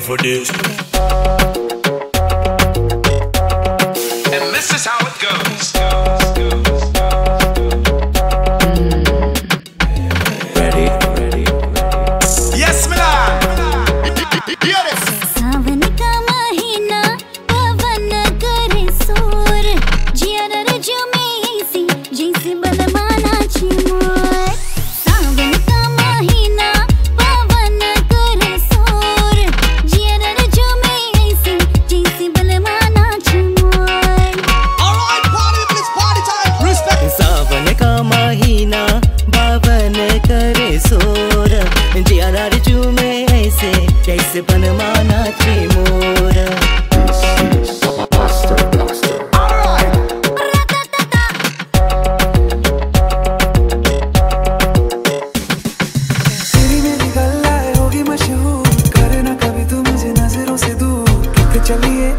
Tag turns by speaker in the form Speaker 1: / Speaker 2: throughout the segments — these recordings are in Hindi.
Speaker 1: for this.
Speaker 2: And this is how it goes.
Speaker 1: Ready?
Speaker 2: Yes, Milan. Hear this.
Speaker 3: सावन का महीना पवन करे सोर जिया रजो में ऐसी जैसे बलवाना चिमोर सावन का महीना पवन करे सोर जिया रजो में ऐसी जैसे Balwana चिमोर
Speaker 2: Alright, party, please party time. Respect.
Speaker 4: सावन का महीना बावन करे सोर जिया रजू में ऐसे जैसे बनमाना ची मोर
Speaker 2: Alright.
Speaker 5: तेरी मेरी गल्लाएं होगी मशहूर करना कभी तू मुझे नजरों से दूर कितने चलिए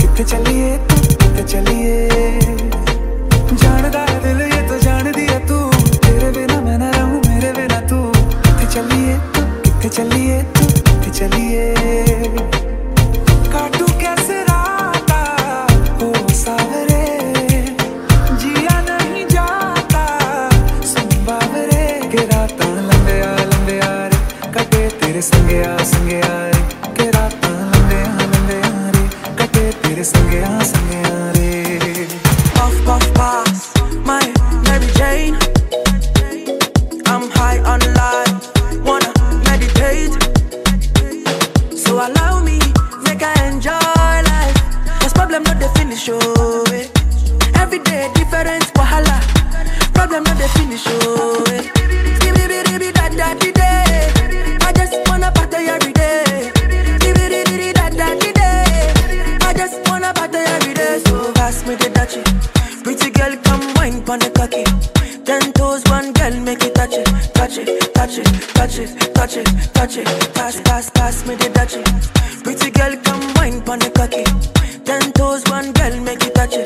Speaker 5: जानदा है दिल ये तो जान दिया तू तेरे बिना मैं न रहूं मेरे बिना तू कितने चलिए काटू कैसे राता ओ सावरे जिया नहीं जाता सुन बावरे के राता लंबे आ रे कटे तेरे संगे आ रे के राता लंबे आ रे कटे तेरे संगे आ रे puff pass my Mary Jane I'm high on life wanna meditate so allow me make I enjoy life cause problem not the finish oh eh. Every day different wahala problem not the finish oh eh. I just wanna party every day I just wanna party every day so pass me the dachi pretty girl come wine pon the cocky 10 toes one girl make it touch it pass me the dachi pretty girl come wine pon the cocky 10 toes one girl make it touch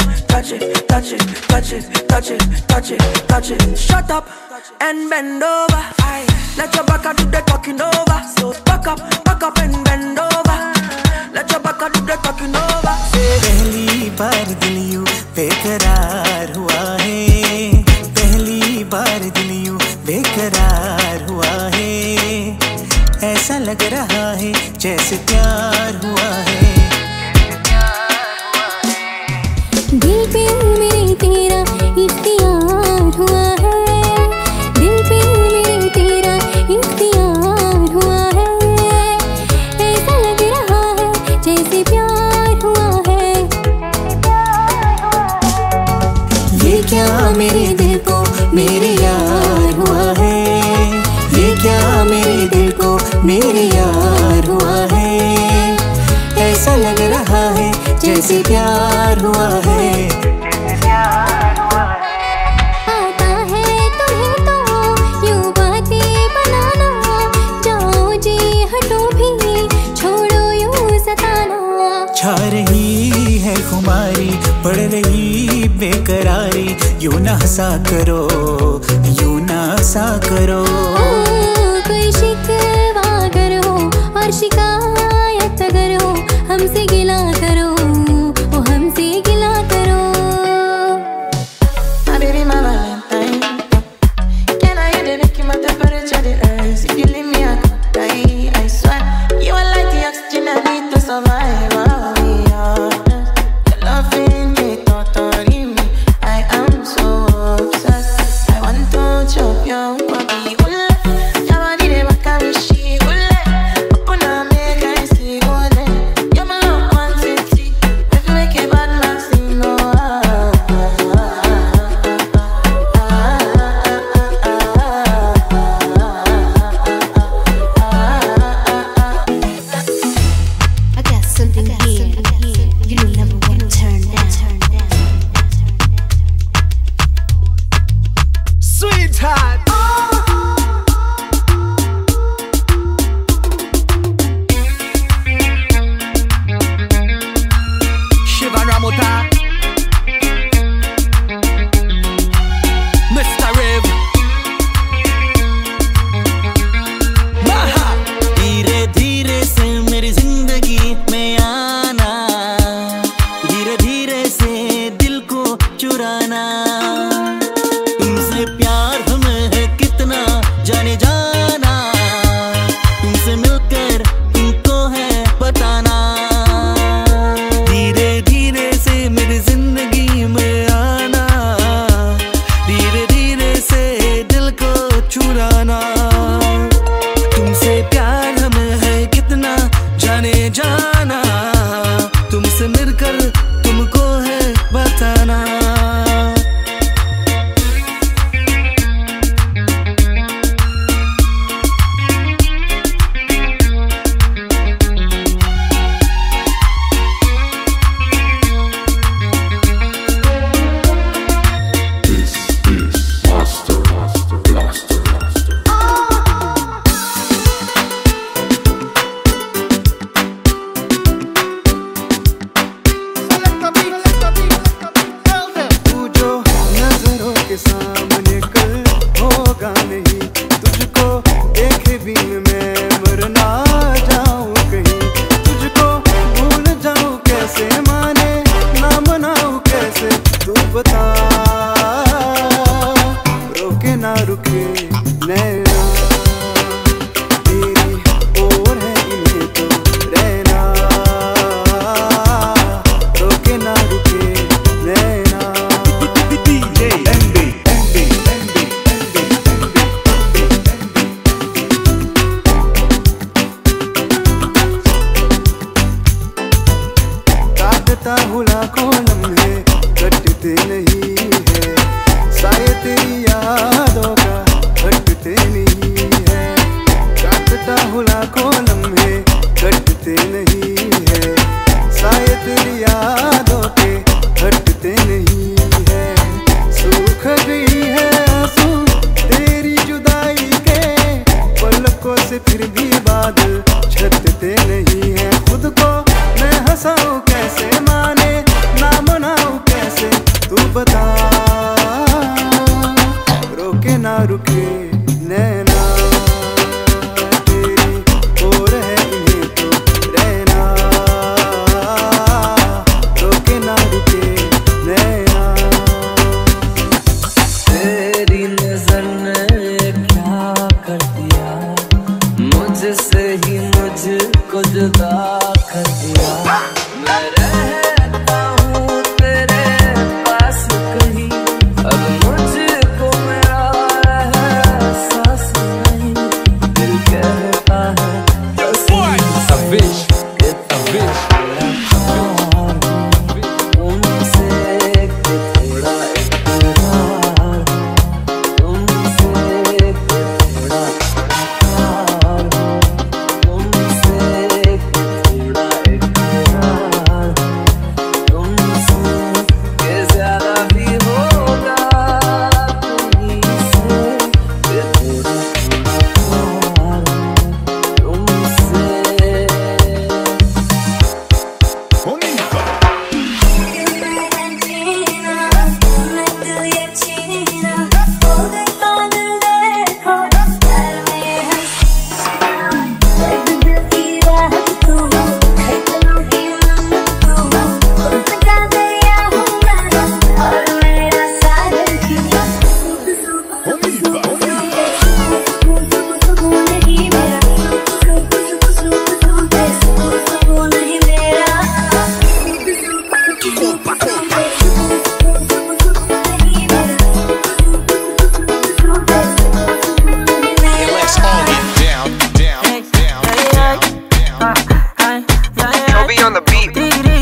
Speaker 5: it shut up and bend over let your back do the talking over so back up and bend over let your back do the talking over
Speaker 4: पहली बार दिल यूं बेकरार हुआ है पहली बार दिल यूं बेकरार हुआ है ऐसा लग रहा है जैसे प्यार हुआ है
Speaker 3: दिल पे मेरे तेरा इख्तियार हुआ है दिल पे मेरे तेरा इख्तियार हुआ है ऐसा लग रहा है जैसे प्यार हुआ है
Speaker 4: ये क्या मेरे दिल को मेरे यार हुआ है ये क्या मेरे दिल को मेरे यार हुआ है ऐसा लग रहा है जैसे प्यार हुआ है
Speaker 3: आता है तुम्हें तो यूं बातें बनाना जाओ जी हटो भी छोड़ो यूं सताना
Speaker 4: छा रही है खुमारी बढ़ रही बेकरारी यूं ना हंसा करो
Speaker 3: कोई शिकवा करो और शिकायत अगर हो हमसे गिला करो ओ हमसे गिला करो
Speaker 5: My baby, my Valentine. Can I hear the making my temperature the rise? If you leave me, I could die. I swear, you are like the oxygen I need to survive. Oh, yeah. Your loving me, totally me. I am so obsessed. I want to chop your body. Ule, your body de wakamishi. Ule, opuna make I see. Ule, you're my love quantity. If you make a bad man sing, no.
Speaker 3: I got something here you don't never want to turn down
Speaker 2: Sweetheart.
Speaker 1: ना रुके नैना तेरी ओर है इन्हें तो रहना रोके ना रुके नैना DJ MB काटता हूँ लाखों लम्हे कटते नहीं है साये तेरी यादों का हटते नहीं है काटता हूँ लाखों लम्हे कटते नहीं है साये तेरी यादों के हटते नहीं है सूख गई है आंसू तेरी जुदाई के पलकों से फिर भी बादल छटते नहीं है खुद को मैं हंसाऊं कैसे माने ना मनाऊं कैसे तू बता रोके ना रुके नैना तेरी ओर है इन्हें तो रहना रोके ना रुके नैना
Speaker 6: तेरी नजर ने क्या कर दिया मुझसे ही मुझको जुदा कर दिया मैं रहता हूँ तेरे पास कहीं अब मुझको मेरा एहसास नहीं दिल कहता है तुमसे कि थोड़ा इकरार तुमसे कि थोड़ा इकरार तुमसे कि थोड़ा इकरार तुमसे के ज्यादा भी होगा तुम्हीं से कि थोड़ा प्यार तुमसे
Speaker 2: Let's all get down, down, down, down. Toby on the beat.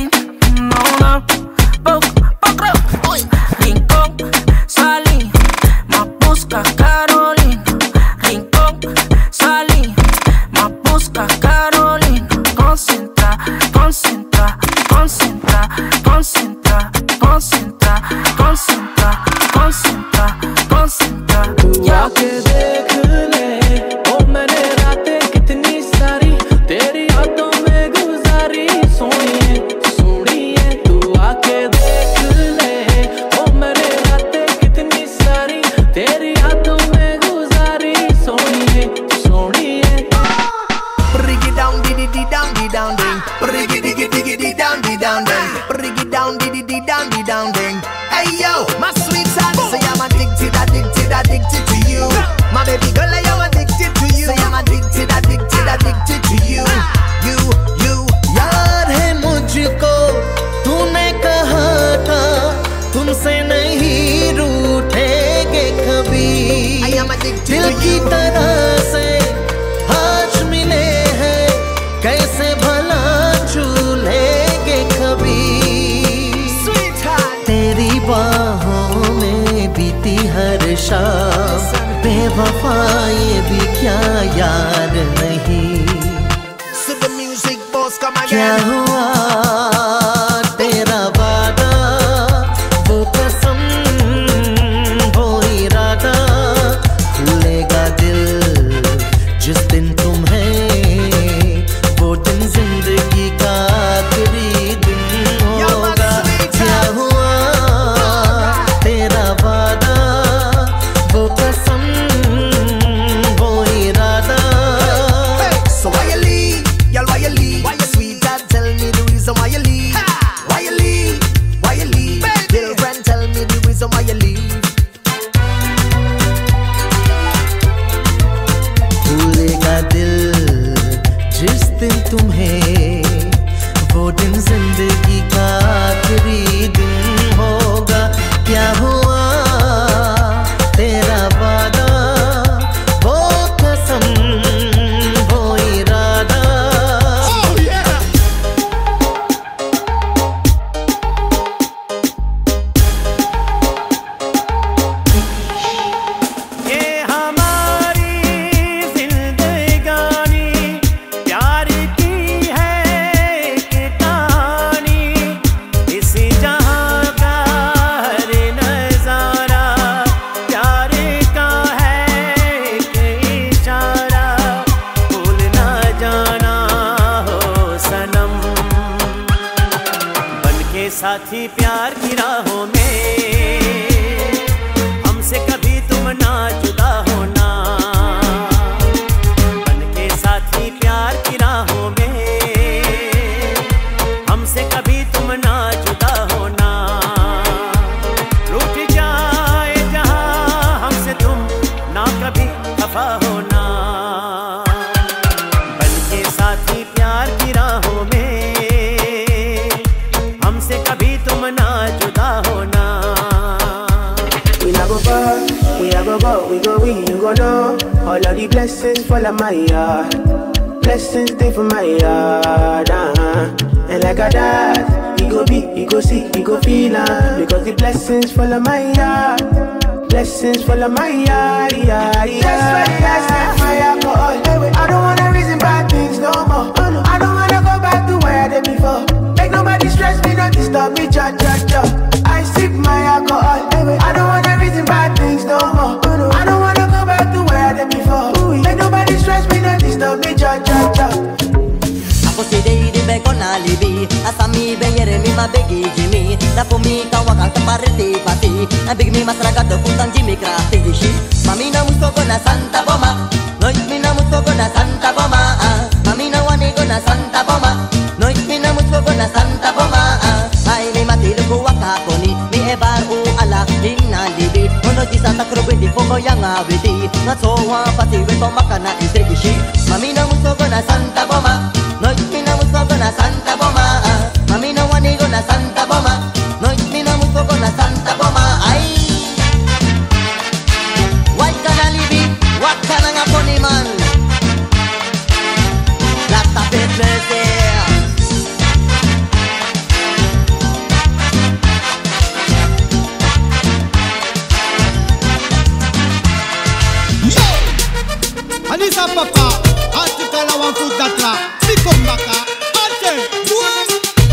Speaker 6: Rincón, salí, más busca Carolina. Rincón, salí, más busca Carolina. Concentra, concentra, concentra, concentra, concentra, concentra, concentra, concentra.
Speaker 7: या के देख ले ओ मैंने रातें कितनी सारी तेरी यादों में गुजारी सोनिए सोनिए तू आके देख ले ओ मैंने रातें कितनी सारी तेरी यादों में गुजारी सोनिए सोनिए
Speaker 5: Break it down, diddy dee down, dee down ding. Break it diggy diggy dee down, dee down ding. Break it down, diddy dee down, dee down ding. Hey yo, my sweet son, say I'm addicted, addicted, addicted to you. My baby girl, I am addicted to you. Say I'm addicted, addicted, addicted to you. You.
Speaker 4: यार है मुझको तूने कहा था तुमसे नहीं रूठेंगे कभी
Speaker 5: I am addicted
Speaker 4: दिल
Speaker 5: to
Speaker 4: की
Speaker 5: you.
Speaker 4: तरह से आज मिले हैं कैसे भला झूलेंगे कभी
Speaker 5: Sweetheart,
Speaker 4: तेरी बाहों में बीती हर शाम बेवफा ये भी क्या यार नहीं
Speaker 5: so the music boss come
Speaker 4: क्या
Speaker 5: again.
Speaker 4: हुआ तेरा वादा वो कसम वो इरादा खुलेगा दिल जिस दिन तुम्हें वो दिन जिंदगी का आखिरी दिन होगा क्या हुआ तेरा वादा वो कसम वो इरादा
Speaker 5: So why you leave? Y'all why you leave? Why you sweetheart? Tell me the
Speaker 8: साथी प्यार की राहों में, हमसे कभी तुम ना जुदा होना। बनके साथी प्यार की राहों में, हमसे कभी तुम ना जुदा होना। रूठ जाए जहां हमसे तुम ना कभी खफा होना। बनके साथी प्यार की राहों में, हमसे कभी तुम ना जुदा होना।
Speaker 9: We not go far, we not go go, we go we, you go know. All of the blessings fall on my yard, blessings stay for my yard. And like a dad, we go be, we go see, we go feel because the blessings fall on my yard, blessings fall on my yard, yard, yard. That's why the blessings my alcohol. I don't wanna reason bad things no more. I don't wanna go back to where I did before. Make nobody stress me, don't disturb me, cha cha cha. I sip my alcohol. I don't wanna reason bad things no more. I don't wanna go back to where I did before. Make nobody stress me, don't disturb me, cha cha cha.
Speaker 10: Ako si Deidi Bekon alibi, asami beyere mi mabegi Jimmy. Napo mi kawakang taparete pati, abig mi masragat do putang Jimmy krati gishi. Mami na musto ko na Santa Boma, noit mi na musto ko na Santa Boma. Mami na wani ko na Santa Boma, noit mi na musto ko na Santa Boma. Ay mi matilo ko wakako ni mi ebar u ala hinna libi. Ono di Santa Cruz di fogo yang awiti, na sowa pati we to makana istrigishi. Mami na musto ko na Santa Boma, noit mi na musto ko na Santa Boma. Mami na wani ko na Santa Boma, noit mi na musto ko na Santa Boma. Ay why kana libi, wak kana nga poniman. Lata petlese.
Speaker 11: Anisa papa, artikala wan foot datra, si kombaka, ate, boy.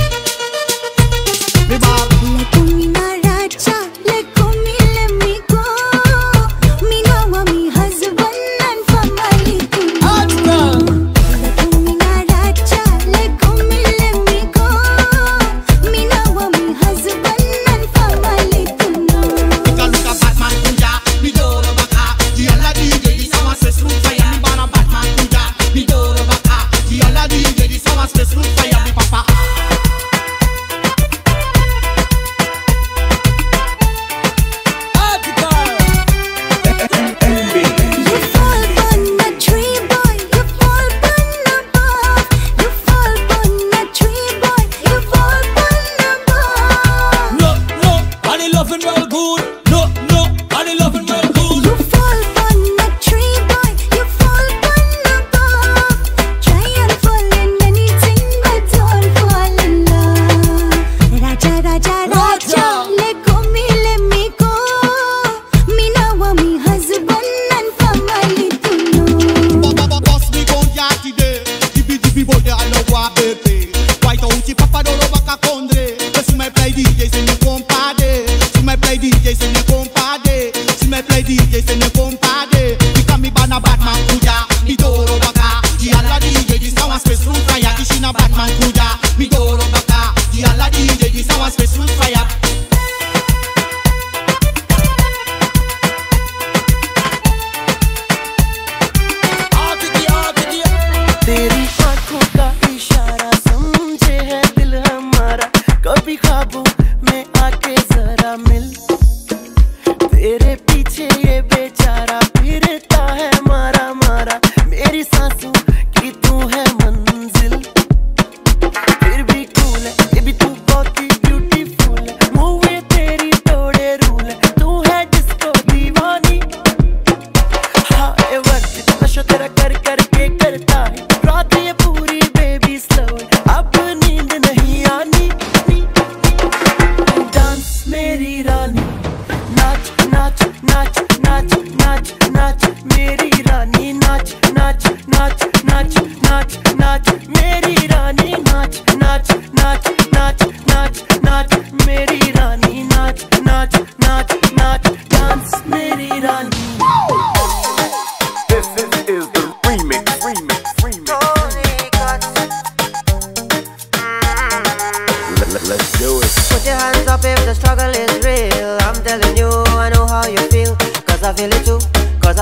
Speaker 11: Mi bar.
Speaker 4: Lekumina raja, lekumile miko, mina wa mi husband and family kuno. Lekumina raja, lekumile miko, mina wa mi husband and family kuno.
Speaker 11: Ikaluka Batman kunja, mi doro baka, di ala di gedi sama sesru fire. Mi doro baka, di ala di gedi sama sesru fire. Mi papa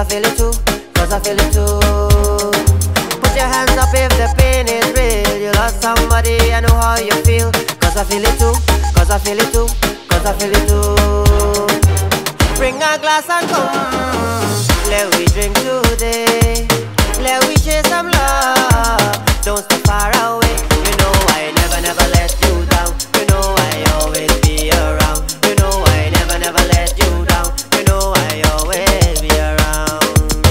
Speaker 10: feel it too, cause I feel it too. Put your hands up if the pain is real. You lost somebody, I know how you feel. Cause I feel it too, cause I feel it too, cause I feel it too. Bring a glass and come, let we drink today. Let we share some love, don't stay far away. You know I never, never let you down. You know I always be around. You know I never, never let you down. You know I always be around.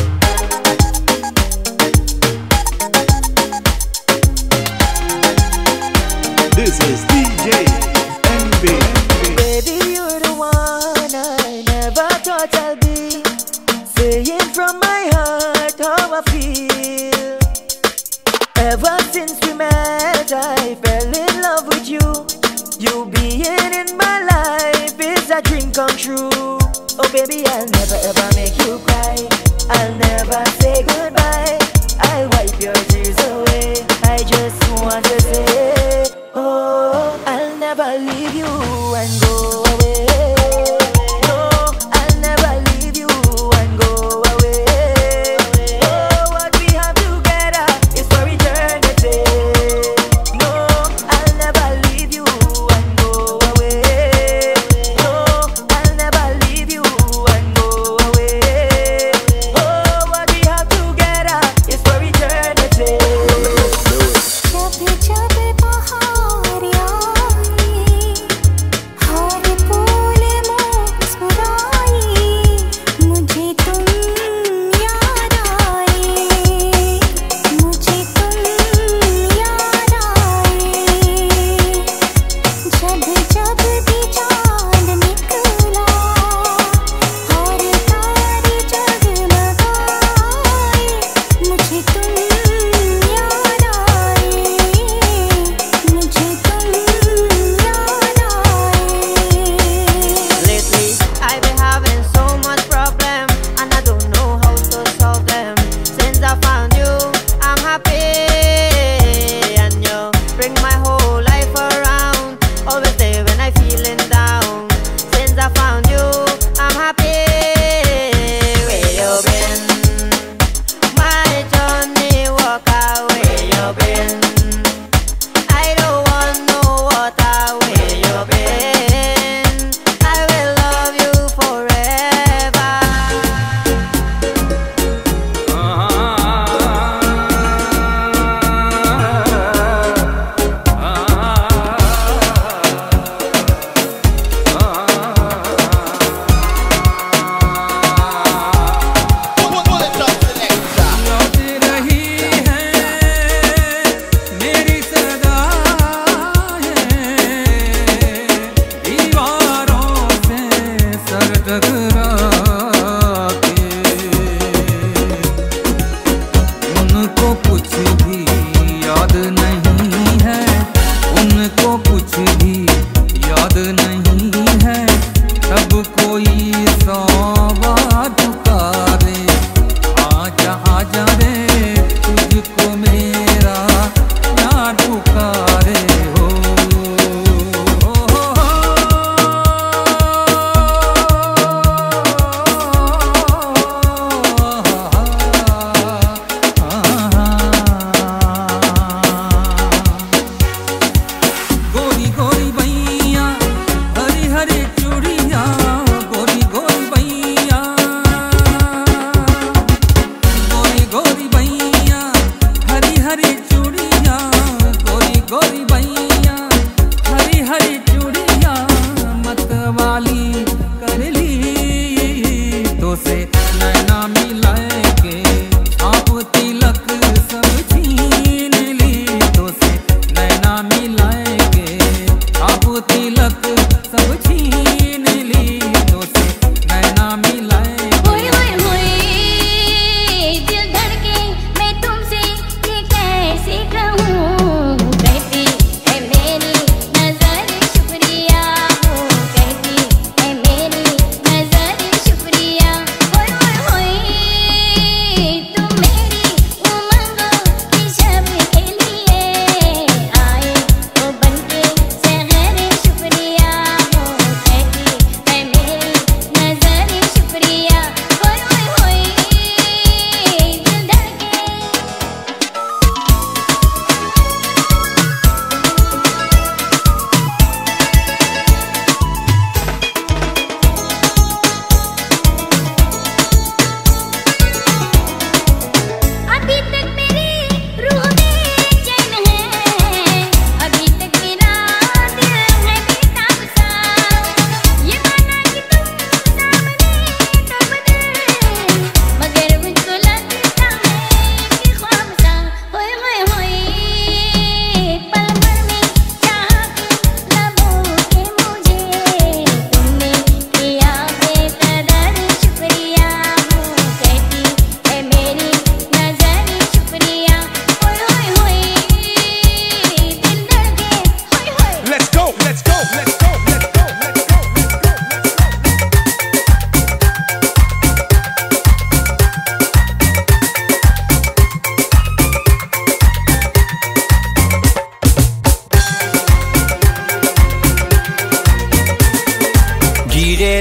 Speaker 12: This is DJ NB.
Speaker 13: Baby, you're the one I never thought I'd be. Saying from my heart how I feel. Ever since we met, I fell in love with you. You being in my life is a dream come true. Oh baby, I'll never ever make you cry. I'll never say goodbye. I'll wipe your tears away. I just want to say, oh, I'll never leave you and go away. No, I'll never leave you and go away. Oh, what we have together is for eternity. No, I'll never leave you and go away. No, I'll never leave you and go away. Oh, what we have together is for eternity.
Speaker 4: Jab bhi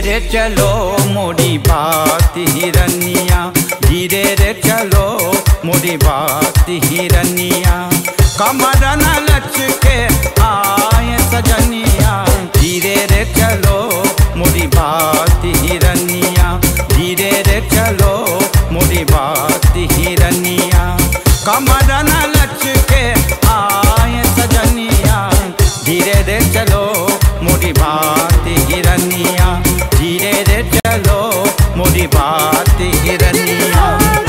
Speaker 14: रे चलो मोरी बात हिरनिया, धीरे रे चलो मोरी बात हिरनिया, कमर न लचके आए सजनिया, धीरे रे चलो मोरी बात हिरनिया, धीरे रे चलो मोरी बात हिरनिया, कमर न लचके आए सजनिया, धीरे रे चलो मोरी बात हिरनिया, धीरे रे चलो मोरी बात हिरनिया।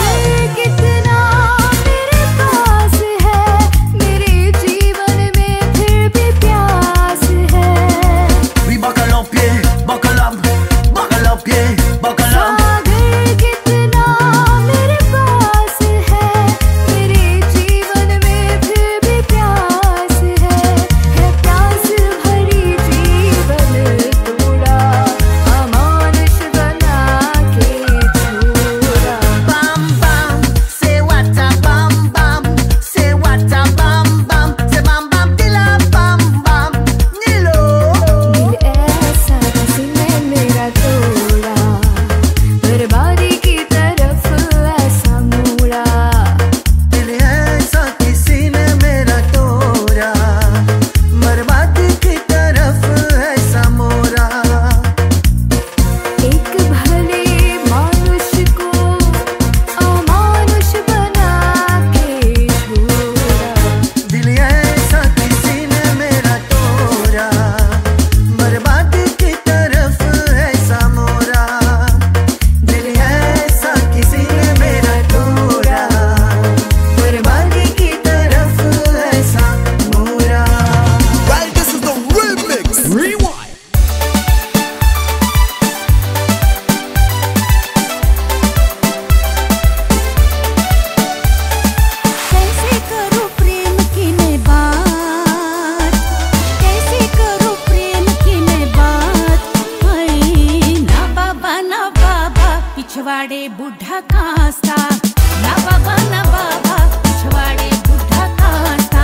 Speaker 15: पिछवाड़े बुढ़ा कांस्ता, ना बाबा पिछवाड़े बुढ़ा कांस्ता।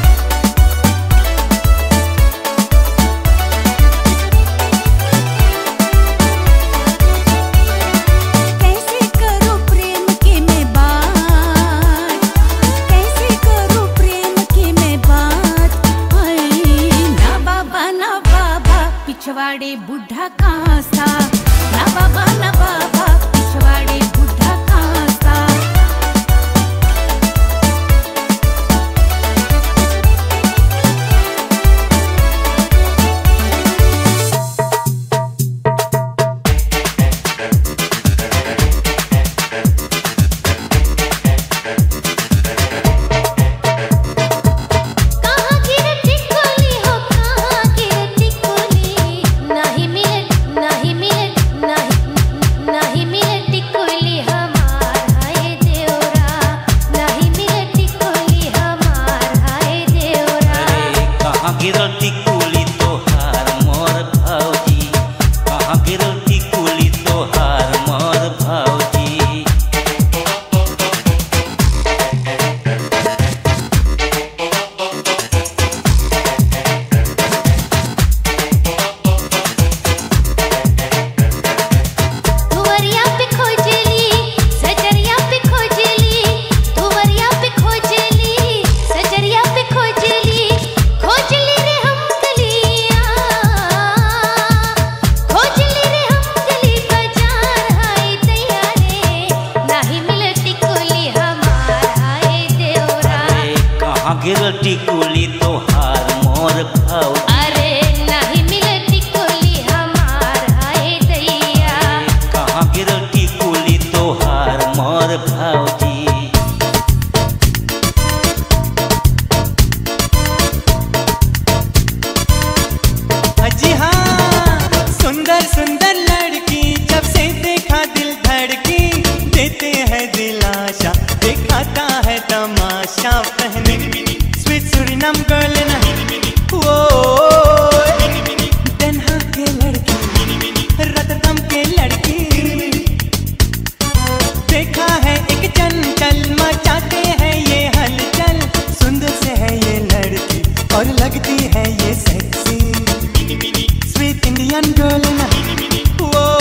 Speaker 15: कैसे करो प्रेम की मैं बात, कैसे करो प्रेम की मैं बात, ना बाबा पिछवाड़े बुढ़ा कांस्ता, ना बाबा पिछवाड़े बुढ़ा कांस्ता। टिकुली तोहार मोर भाव,
Speaker 16: अरे नहीं मिले टिकुली हमार हाय दैया,
Speaker 15: कहाँ गिरल टिकुली तोहार मोर भावजी।
Speaker 17: जी हाँ, सुंदर सुंदर लड़की जब से देखा दिल धड़की, देते हैं दिलासा दिखाता है तमाशा, पहने स्वीट सुरीनाम गर्ल ना वो दनहा के लड़की, रतरगम के लड़की, देखा है एक चंचल मचाते हैं ये हलचल, सुंदर से है ये लड़की और लगती है ये सेक्सी, स्वीट इंडियन गर्ल ना वो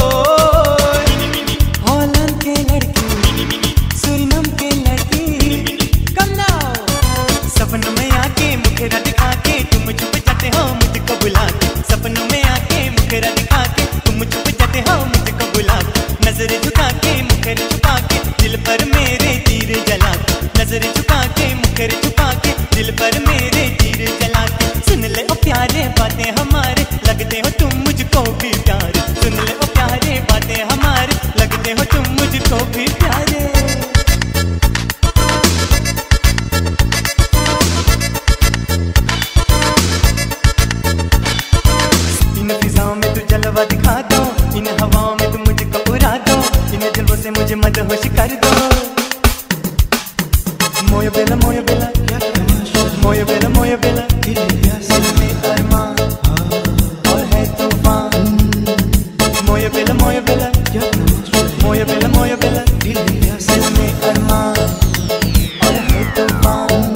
Speaker 17: Mooie billen, mooie billen. Mooie billen, mooie billen. Diल में अरमान और है तूफान. Mooie billen, mooie billen. Mooie billen, mooie billen. Diल में अरमान और है तूफान.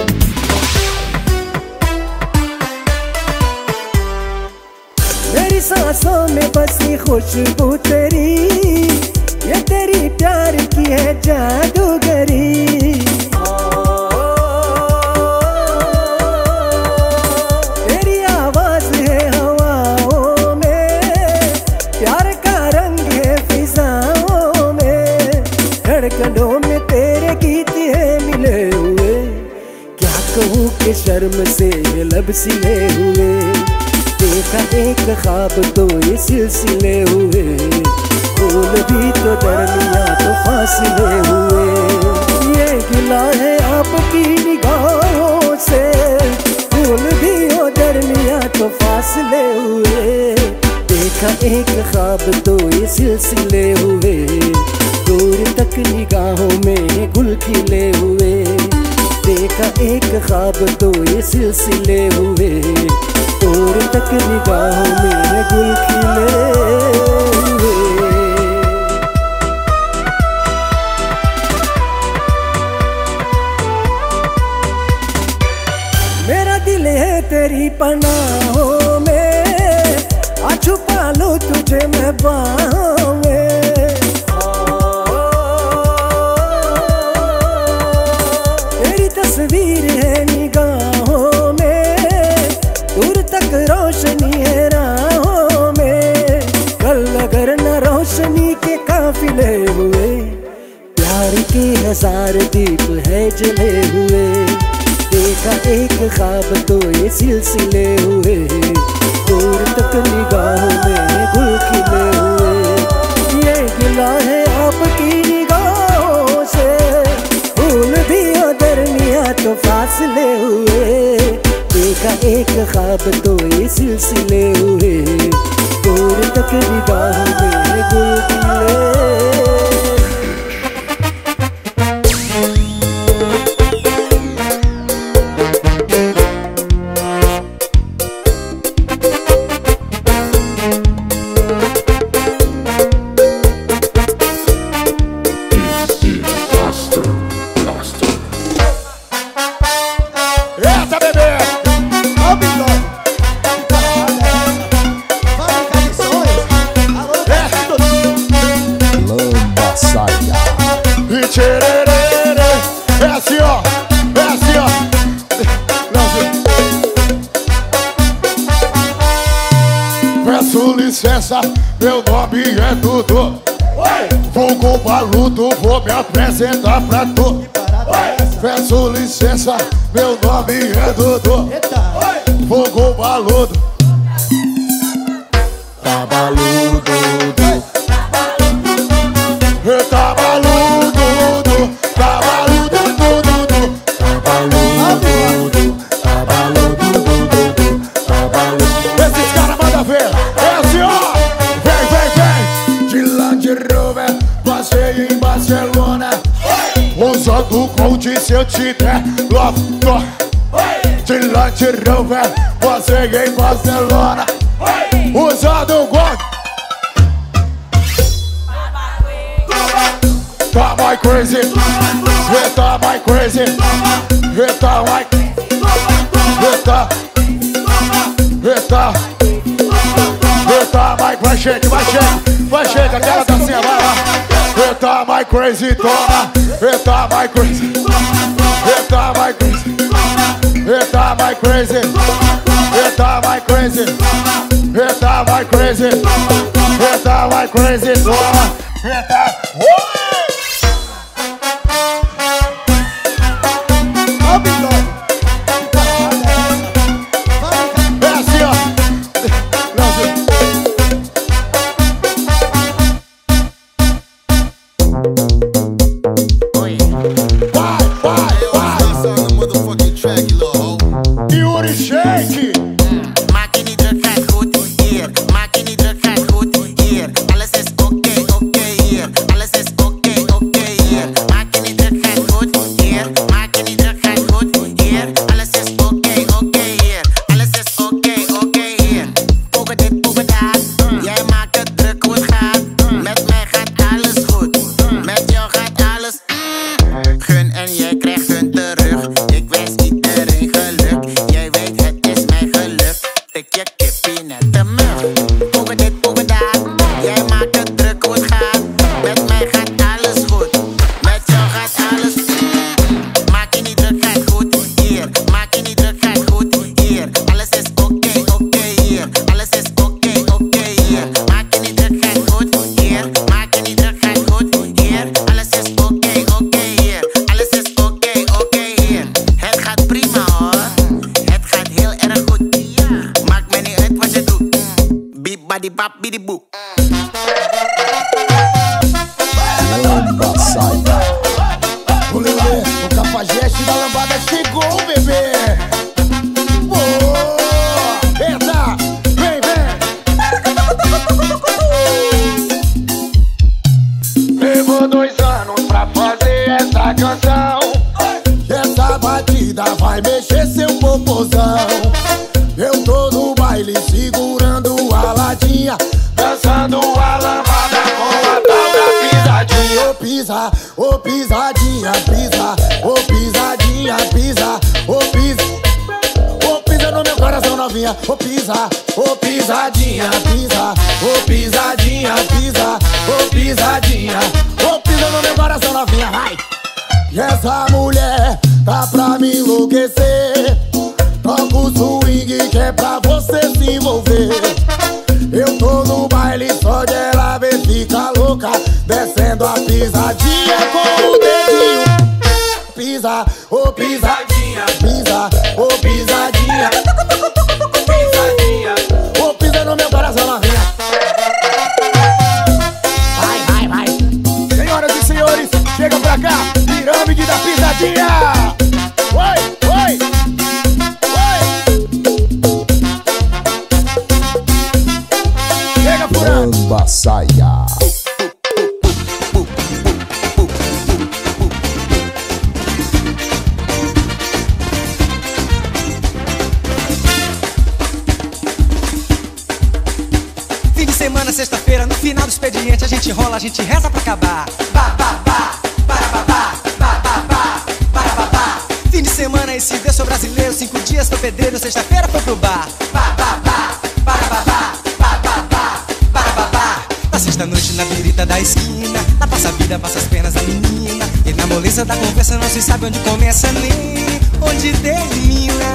Speaker 13: मेरी सांसों में बसी खुशबू तेरी, ये तेरी प्यार की है जादूगरी. तेरी आवाज है हवाओं में, प्यार का रंग है फिजाओं में. धड़कनों में तेरे गीत है मिले हुए, क्या कहूँ कि शर्म से ये लब सिले हुए. देखा एक ख्वाब तो ये सिलसिले हुए, फूल भी तो दरमिया तो फासले हुए. ये गिला है आपकी निगाहों से, फूल भी हो दरमिया तो फासले हुए. देखा एक ख्वाब तो ये सिलसिले हुए, दूर तक निगाहों में गुल खिले हुए. देखा एक ख्वाब तो ये सिलसिले हुए, दूर तक निगाहों में गुल खिले हुए. मेरा दिल है तेरी पनाहों में, आ छुपा लूं तुझे मैं बाहों में. तेरी तस्वीर है निगाहों में, दूर तक रोशनी है राहों में. कल अगर न रोशनी के काफिले हुए, प्यार के 1000 दीप है जले हुए. देखा एक ख्वाब तो ये सिलसिले हुए, दूर तक निगाहों में गुल खिले हुए. ये गिला है आपकी निगाहों से, फूल भी हो दरमिया तो फासले हुए. देखा एक ख्वाब तो ये सिलसिले हुए, दूर तक निगाहों में गुल खिले.
Speaker 18: Licença, meu nome é Dudu. Vou com baludo, vou me apresentar pra tu. Peço licença, meu nome é Dudu. Vou com baludo. Tá baludo, tá baludo, tá baludo, tá baludo, tá baludo, tá baludo. Esses caras mandam ver. Passei em Barcelona, usando o Colt se eu te der love. De Land Rover, passei em Barcelona, usando o Colt. Tá mais crazy, tá mais crazy, tá mais, tá mais, vai chegar, vai chegar, aquela dancinha, vai lá. Tá mais crazy, toma. Tá mais crazy. Tá mais crazy. Tá mais crazy. Tá mais crazy. Tá mais crazy. Tá mais crazy, toma. É assim, ó.
Speaker 19: Maak je niet druk, gaat goed hier. Alles is oké hier. Alles Gun en jij krijgt gun terug. Ik wens iedereen geluk. Jij weet het is mijn geluk. Tik je kippie net de mug. Over dit, over dat. Jij maakt het druk hoe het gaat. Met mij gaat alles goed. Met jou gaat alles maak je niet druk, gaat goed hier. Maak je niet druk, gaat goed hier. Alles is oké, oké hier. Alles is oké, oké hier. Maak je niet druk, gaat goed hier. Maak je niet druk, gaat goed hier. Alles is oké, oké hier. Alles is oké, oké hier. Het gaat prima hoor. Het gaat heel erg goed. Maakt me niet uit wat je doet. Beep, badi, bap, bidi, boe.
Speaker 18: Olê, olê, o cafajeste da lambada chegou, bebê. Boa! Eita, vem, vem. Levou 2 anos pra fazer essa canção. Essa batida vai mexer seu popozão. Eu tô no baile segurando a latinha, dançando a lambada com a tal da pisadinha. Ô pisa, ô pisadinha, pisa, ô pisadinha, pisa, ô pisa. Ô pisa no meu coração novinha, ô pisa, ô pisadinha, pisa, ô pisadinha, pisa, ô pisadinha. Ô pisa no meu coração novinha, vai! E essa mulher tá pra me enlouquecer. Toca o swing que é pra você se envolver. Eu tô no baile só de ela ver fica louca, descendo a pisadinha com o dedinho. Pisa, ô pisadinha, pisa, ô pisadinha, pisadinha, ô pisa no meu coração novinha. Vai, vai, vai. Senhoras e senhores, chegam pra cá, pirâmide da pisadinha. Oi, oi. Samba saia.
Speaker 20: Fim de semana, sexta-feira, no final do expediente a gente rola, a gente reza pra acabar. Ba, ba, ba, para, ba, ba, ba, ba, ba, para, ba, ba. Fim de semana, esse Deus sou brasileiro, 5 dias foi pedreiro, sexta-feira foi pro bar. Ba, ba, ba, para, ba, ba. Na sexta-noite na birita da esquina, na passa-vida, passa as pernas da menina. E na moleza da conversa não se sabe onde começa nem onde termina.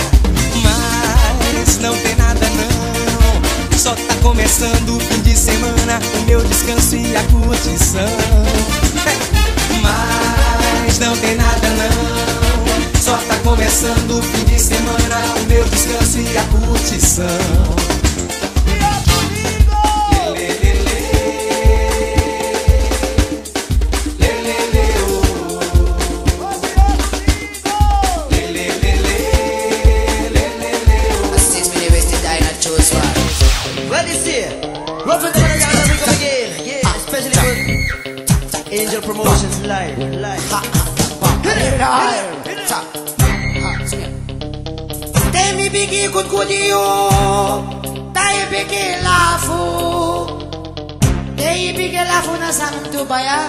Speaker 20: Mas não tem nada não, só tá começando o fim de semana, o meu descanso e a curtição. Mas não tem nada não, só tá começando o fim de semana, o meu descanso e a curtição.
Speaker 21: Angel Promotions live.
Speaker 22: Temi bigi kut kudio, tayo bigi lafu, tayo bigi lafu na santo baya.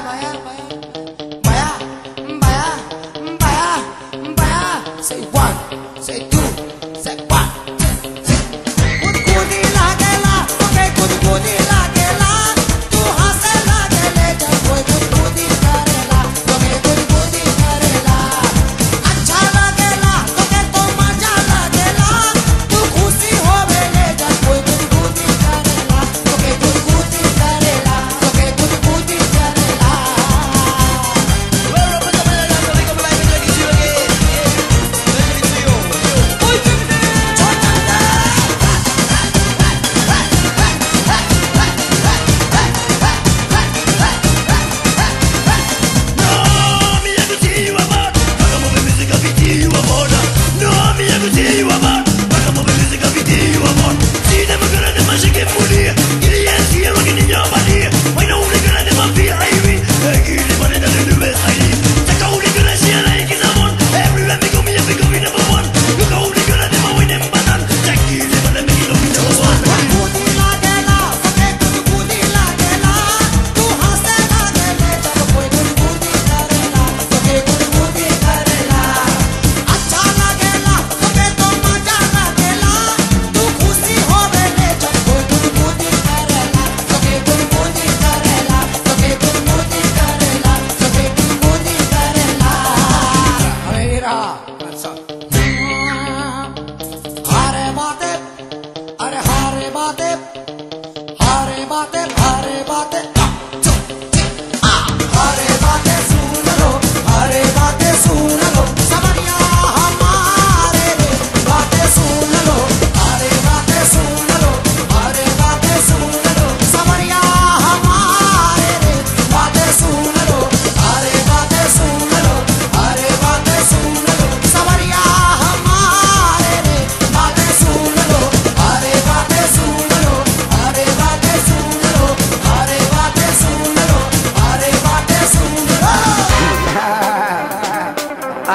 Speaker 22: Say 1, say 2, say 1. Kut kudi lage la, okay kut kudi lage la, tu hase lage le jagoy kut kudi kare la, okay kut kudi kare la. Acha lage la, okay to maja lage la, tu khushi hobe le jagoy kut kudi kare la, okay kut kudi kare la, okay kut kudi kare la.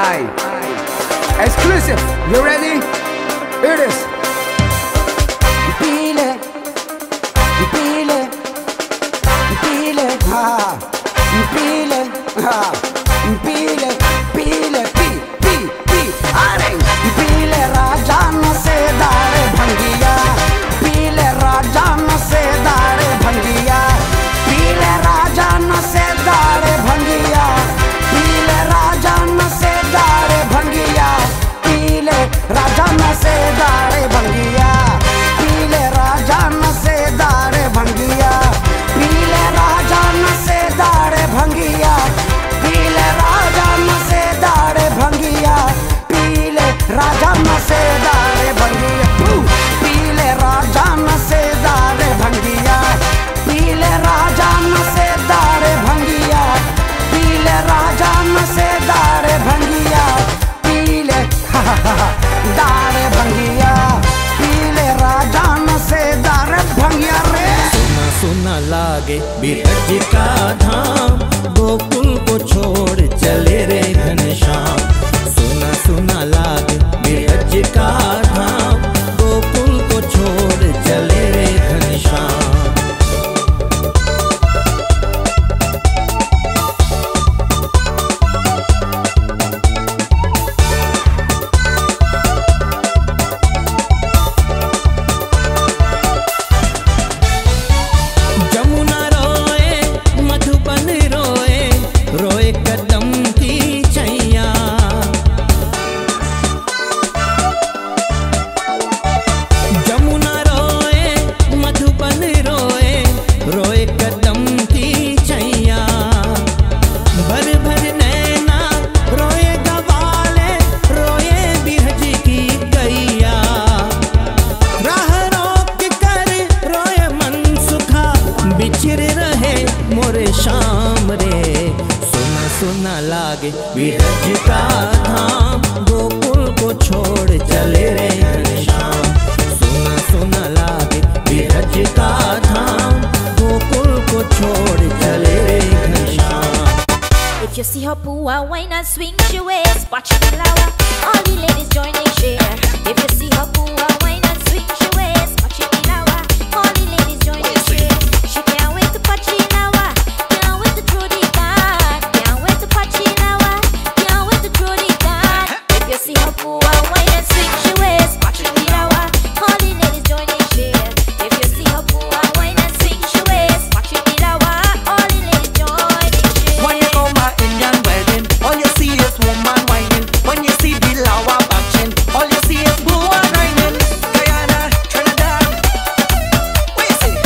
Speaker 1: Aye. Exclusive. You ready? Here it is.
Speaker 3: Pile, pile, pile, ha, pile, ha, pile, pile, pi, अरे पीले राजा से दारे भंगिया, पीले राजा से दारे भंगिया, पीले राजा से दारे भंगिया, पीले राजा से दारे भंगिया, पीले राजा से दारे भंगिया, पीले राजा से दारे भंगिया, पीले राजा से दारे भंगिया, पीले राजा से दारे भंगिया, पीले राजा से दारे भंगिया, पीले राजा से दारे भंगिया, पीले राजा से दारे भंगिया, पीले राजा से दारे भंगिया, पीले दारे भंगिया, पीले राजा से दारे भंगिया रे।
Speaker 23: सुना सुना लागे बिरज का धाम, गोकुल को छोड़ चले रे घनश्याम। सुना सुना लागे बिरज का धाम, गोकुल को छोड़ चले रे घनश्याम। जमुना रोए मधुबन रोए, रोए कदम की छैया। जमुना रोए मधुबन रोए, रोए कदम की छैया। भर भर नैना रोए गवाले, रोए बिरज की गैया। राह रोक कर रोए मन सुखा, बिछड़ रहे मोरे शाम रे। सुना सुना लागे बिरज का धाम, गोकुल को छोड़ चले रे घनश्याम। सुना सुना लागे बिरज का धाम, गोकुल को छोड़ चले रे Ghanshyam.
Speaker 16: If you see her poo, wine and swing she waist, watch the flower. All the ladies joining share. If you see her poo, wine and swing she waist, watch the flower. All the ladies joining share. She can't wait to patch in hour, can't wait to throw the card, can't wait to patch in hour, can't wait to throw the card. If you see her poo, wine and swing she waist, watch the flower. All the ladies joining share. If you see her poo, wine and swing she waist, watch the flower. All the ladies joining share.
Speaker 24: When you come back Indian wedding, all you see is woman whining. When you see Bilawa batching, all you see is blue and grinding. Guyana, Trinidad, what you see?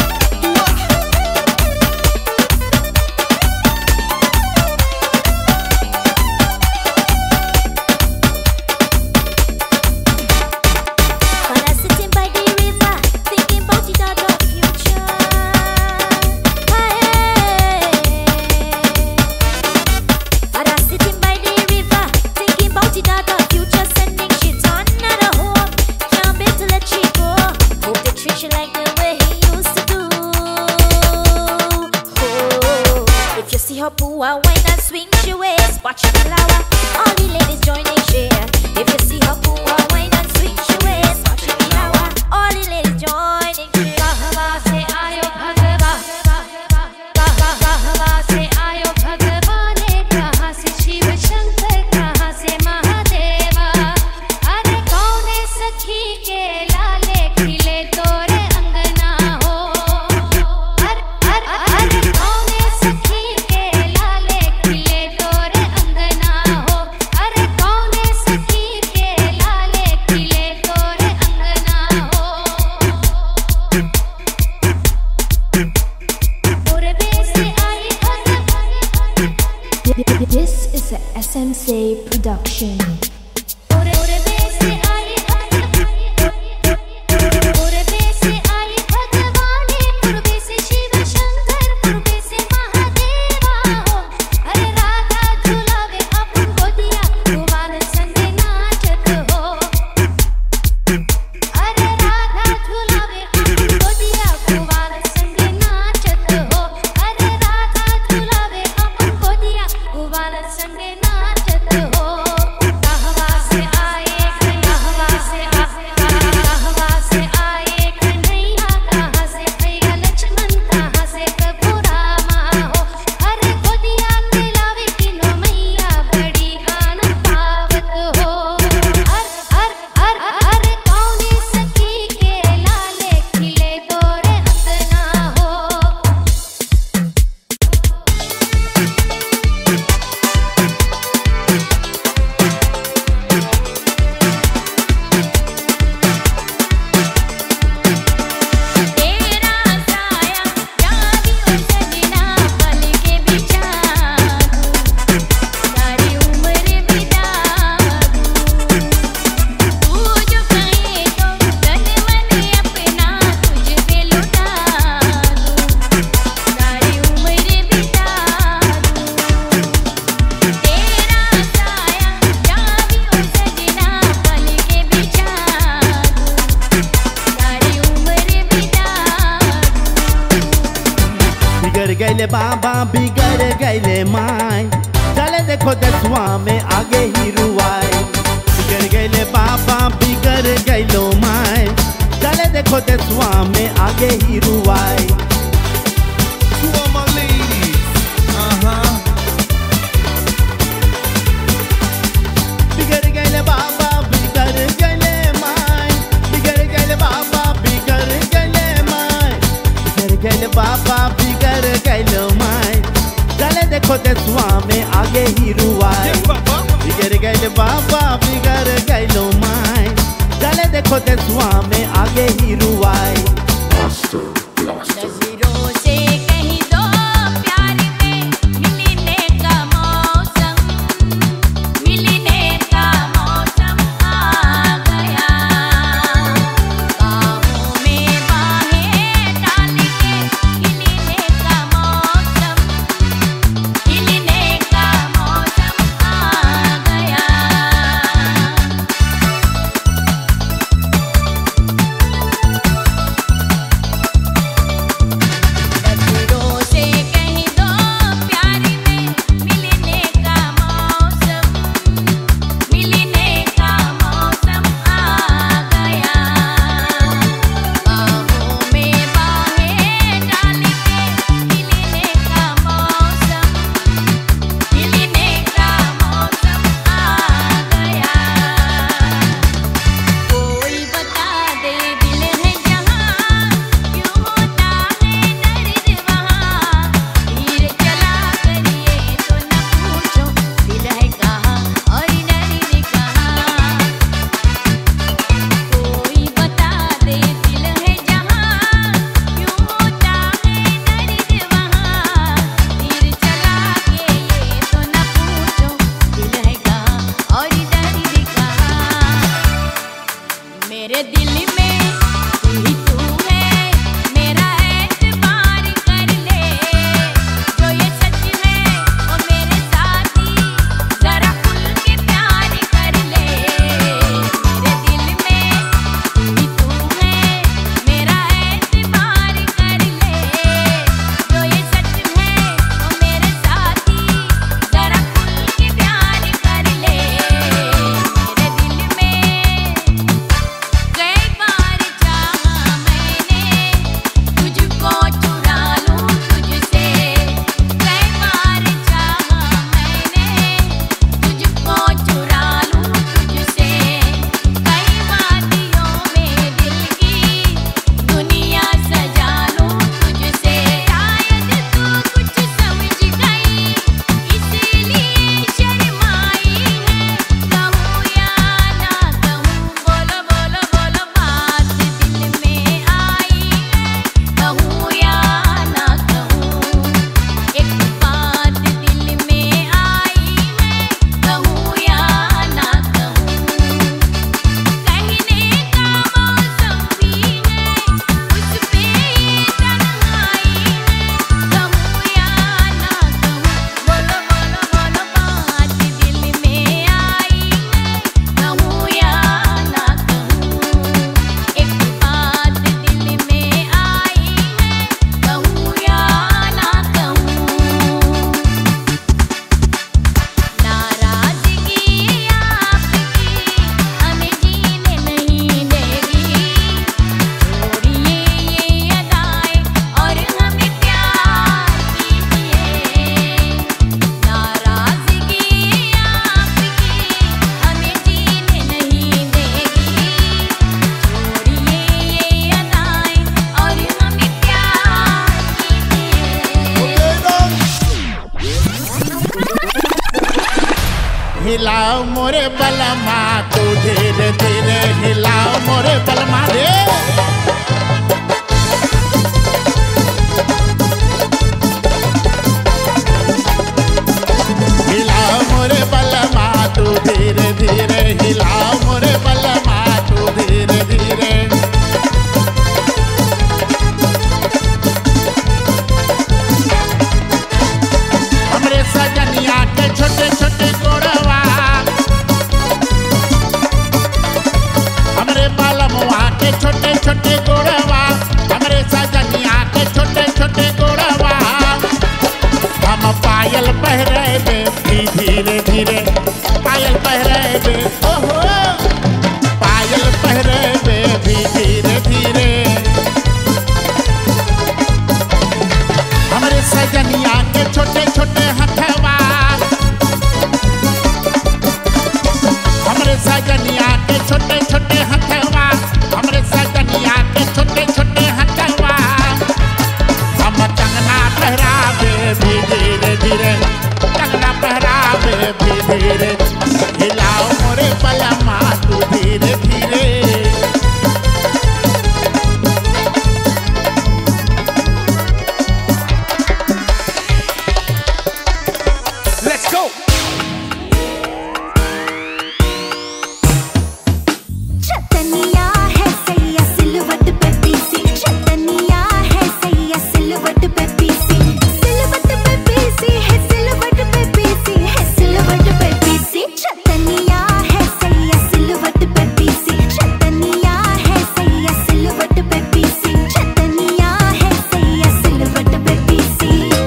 Speaker 16: Father sitting by the river, thinking about it all the future. Father sitting by the river, thinking about it all the future. Sending shit on another home, can't bear to let she go. Hope they treat you like the way he used to do. Oh, if you see her poo, wine and swing she waist, watch the flower. All the ladies joining share. If you see her poo, wine and swing she waist, watch the flower. All the ladies joining share. कहवा से आयो भगवा, कहवा से आयो भगवान, कहाँ से शिव शंकर, कहाँ से महादेवा। अरे कौन है सखी के लाले खिले तोरे अंगना हो। अरे कौन है सखी के लाले खिले तोरे अंगना हो। अरे कौन है सखी के लाले खिले तोरे अंगना हो। पूरबे से आई
Speaker 25: This is a SMC production.
Speaker 16: पूरबे से आई पूरबे से आई भगवान, पूरबे से शिव शंकर, पूरबे से महादेवा हो। अरे राधा झुलावे अपन गोदिया, कुमार संग नाचत हो। अरे राधा झुलावे अपन गोदिया, कुमार संग नाचत हो। अरे राधा झुलावे अपन गोदिया, कुमार संग नाचत हो।
Speaker 23: गैले बाबा बिगड़ गैले माई चले देखो दसवा में आगे ही रुआई बिगड़ गैले बाबा बिगड़ गैलो माई चले देखो दसवा में आगे ही रुआई बिगड़ गैले बाबा बिगड़ गैले माई बिगड़ गैले बाबा बिगड़ गैले माई बिगड़ गैले बाबा बिगड़ गैलो माई चले देखो दसवा में आगे ही रुआई बिगड़ गैले बाबा बिगड़ गैलो माई चले देखो दसवा में आगे ही रुआई
Speaker 16: नजरों से कहीं दो प्यार में मिलने का मौसम आ गया बाहों में बाहें डाल के खिलने का मौसम आ गया नजरों से कहीं दो प्यार में मिलने का मौसम आ गया बाहों में बाहें डाल के खिलने का मौसम आ गया कोई बता दे दिल है जहाँ क्यों होता है दर्द वहाँ तीर चला करिए तो न पूछो दिल है कहाँ और दर्द कहाँ कोई बता दे दिल है जहाँ क्यों होता है दर्द वहाँ तीर चला के ये तो न पूछो दिल है कहाँ और दर्द कहाँ मेरे दिल में तू ही तू है मेरा एतबार कर ले जो ये सच है वो मेरे साथी जरा खुल के प्यार कर ले मेरे दिल में तू ही तू है मेरा एतबार कर ले जो ये सच है वो मेरे साथी जरा खुल के प्यार कर ले मेरे दिल में कई बार चाहा मैंने तुझको चुरा लूं तुझसे कई बार चाहा मैंने तुझको चुरा लूं तुझसे कई वादियों में दिल की दुनिया सजा लूं तुझसे शायद तू कुछ समझ गई इसलिए शर्माई है कहूँ या ना कहूँ बोलो बोलो बोलो बात दिल में आई है कहूँ या ना कहूँ एक बात दिल में आई है कहूँ या ना कहूँ कहने का मौसम भी है उस पे ये तन्हाई है कहूँ या ना कहूँ बोलो बोलो बोलो बात दिल में आई है कहूँ या ना कहूँ एक बात दिल में आई है कहूँ या ना कहूँ नाराजगी आपकी हमें जीने नहीं देगी छोड़िए ये अदाएं और हमें प्यार कीजिए नाराजगी आपकी हमें जीने नहीं देगी छोड़िए ये अदाएं और हमें प्यार
Speaker 18: हिलाओ मोरे बलमा तू धीरे धीरे हिलाओ मोरे बलमा रे हिलाओ मोरे बलमा तू धीरे धीरे हिलाओ मोरे बलमा तू धीरे धीरे हमरे सजनिया के छोटे छोटे गोड़वा हमरे बालमवा के छोटे छोटे गोड़वा पायल पहरे बे ओहो पायल पहरे बे भी धीरे धीरे हमरे सजनिया के छोटे छोटे हथवा हमरे सजनिया के छोटे छोटे हथवा हमरे सजनिया के छोटे छोटे हथवा हम कंगना पहरावे भी धीरे धीरे कंगना पहरावे भी धीरे हिलाओ मोरे बलमा तू धीरे धीरे
Speaker 2: Let's go.
Speaker 4: चतनिया है सैया सिलवट पे पीसी चतनिया है सैया सिलवट पे पीसी सिलवट पे पीसी है सिलवट पे पीसी है सिलवट पे पीसी चतनिया है सैया सिलवट पे पीसी चतनिया है सैया सिलवट पे पीसी चतनिया है सैया सिलवट पे पीसी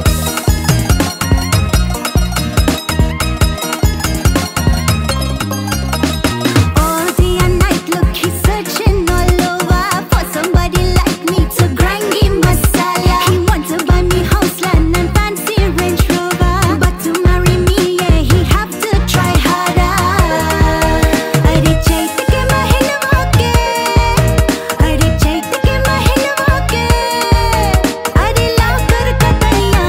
Speaker 4: all day and night look he's searching all over for somebody like me to grind him masala he want to buy me house land and fancy Range Rover but to marry me yeah he have to try harder अरे चैत के महलवा के अरे चैत के महलवा के अरे लाकर कतैया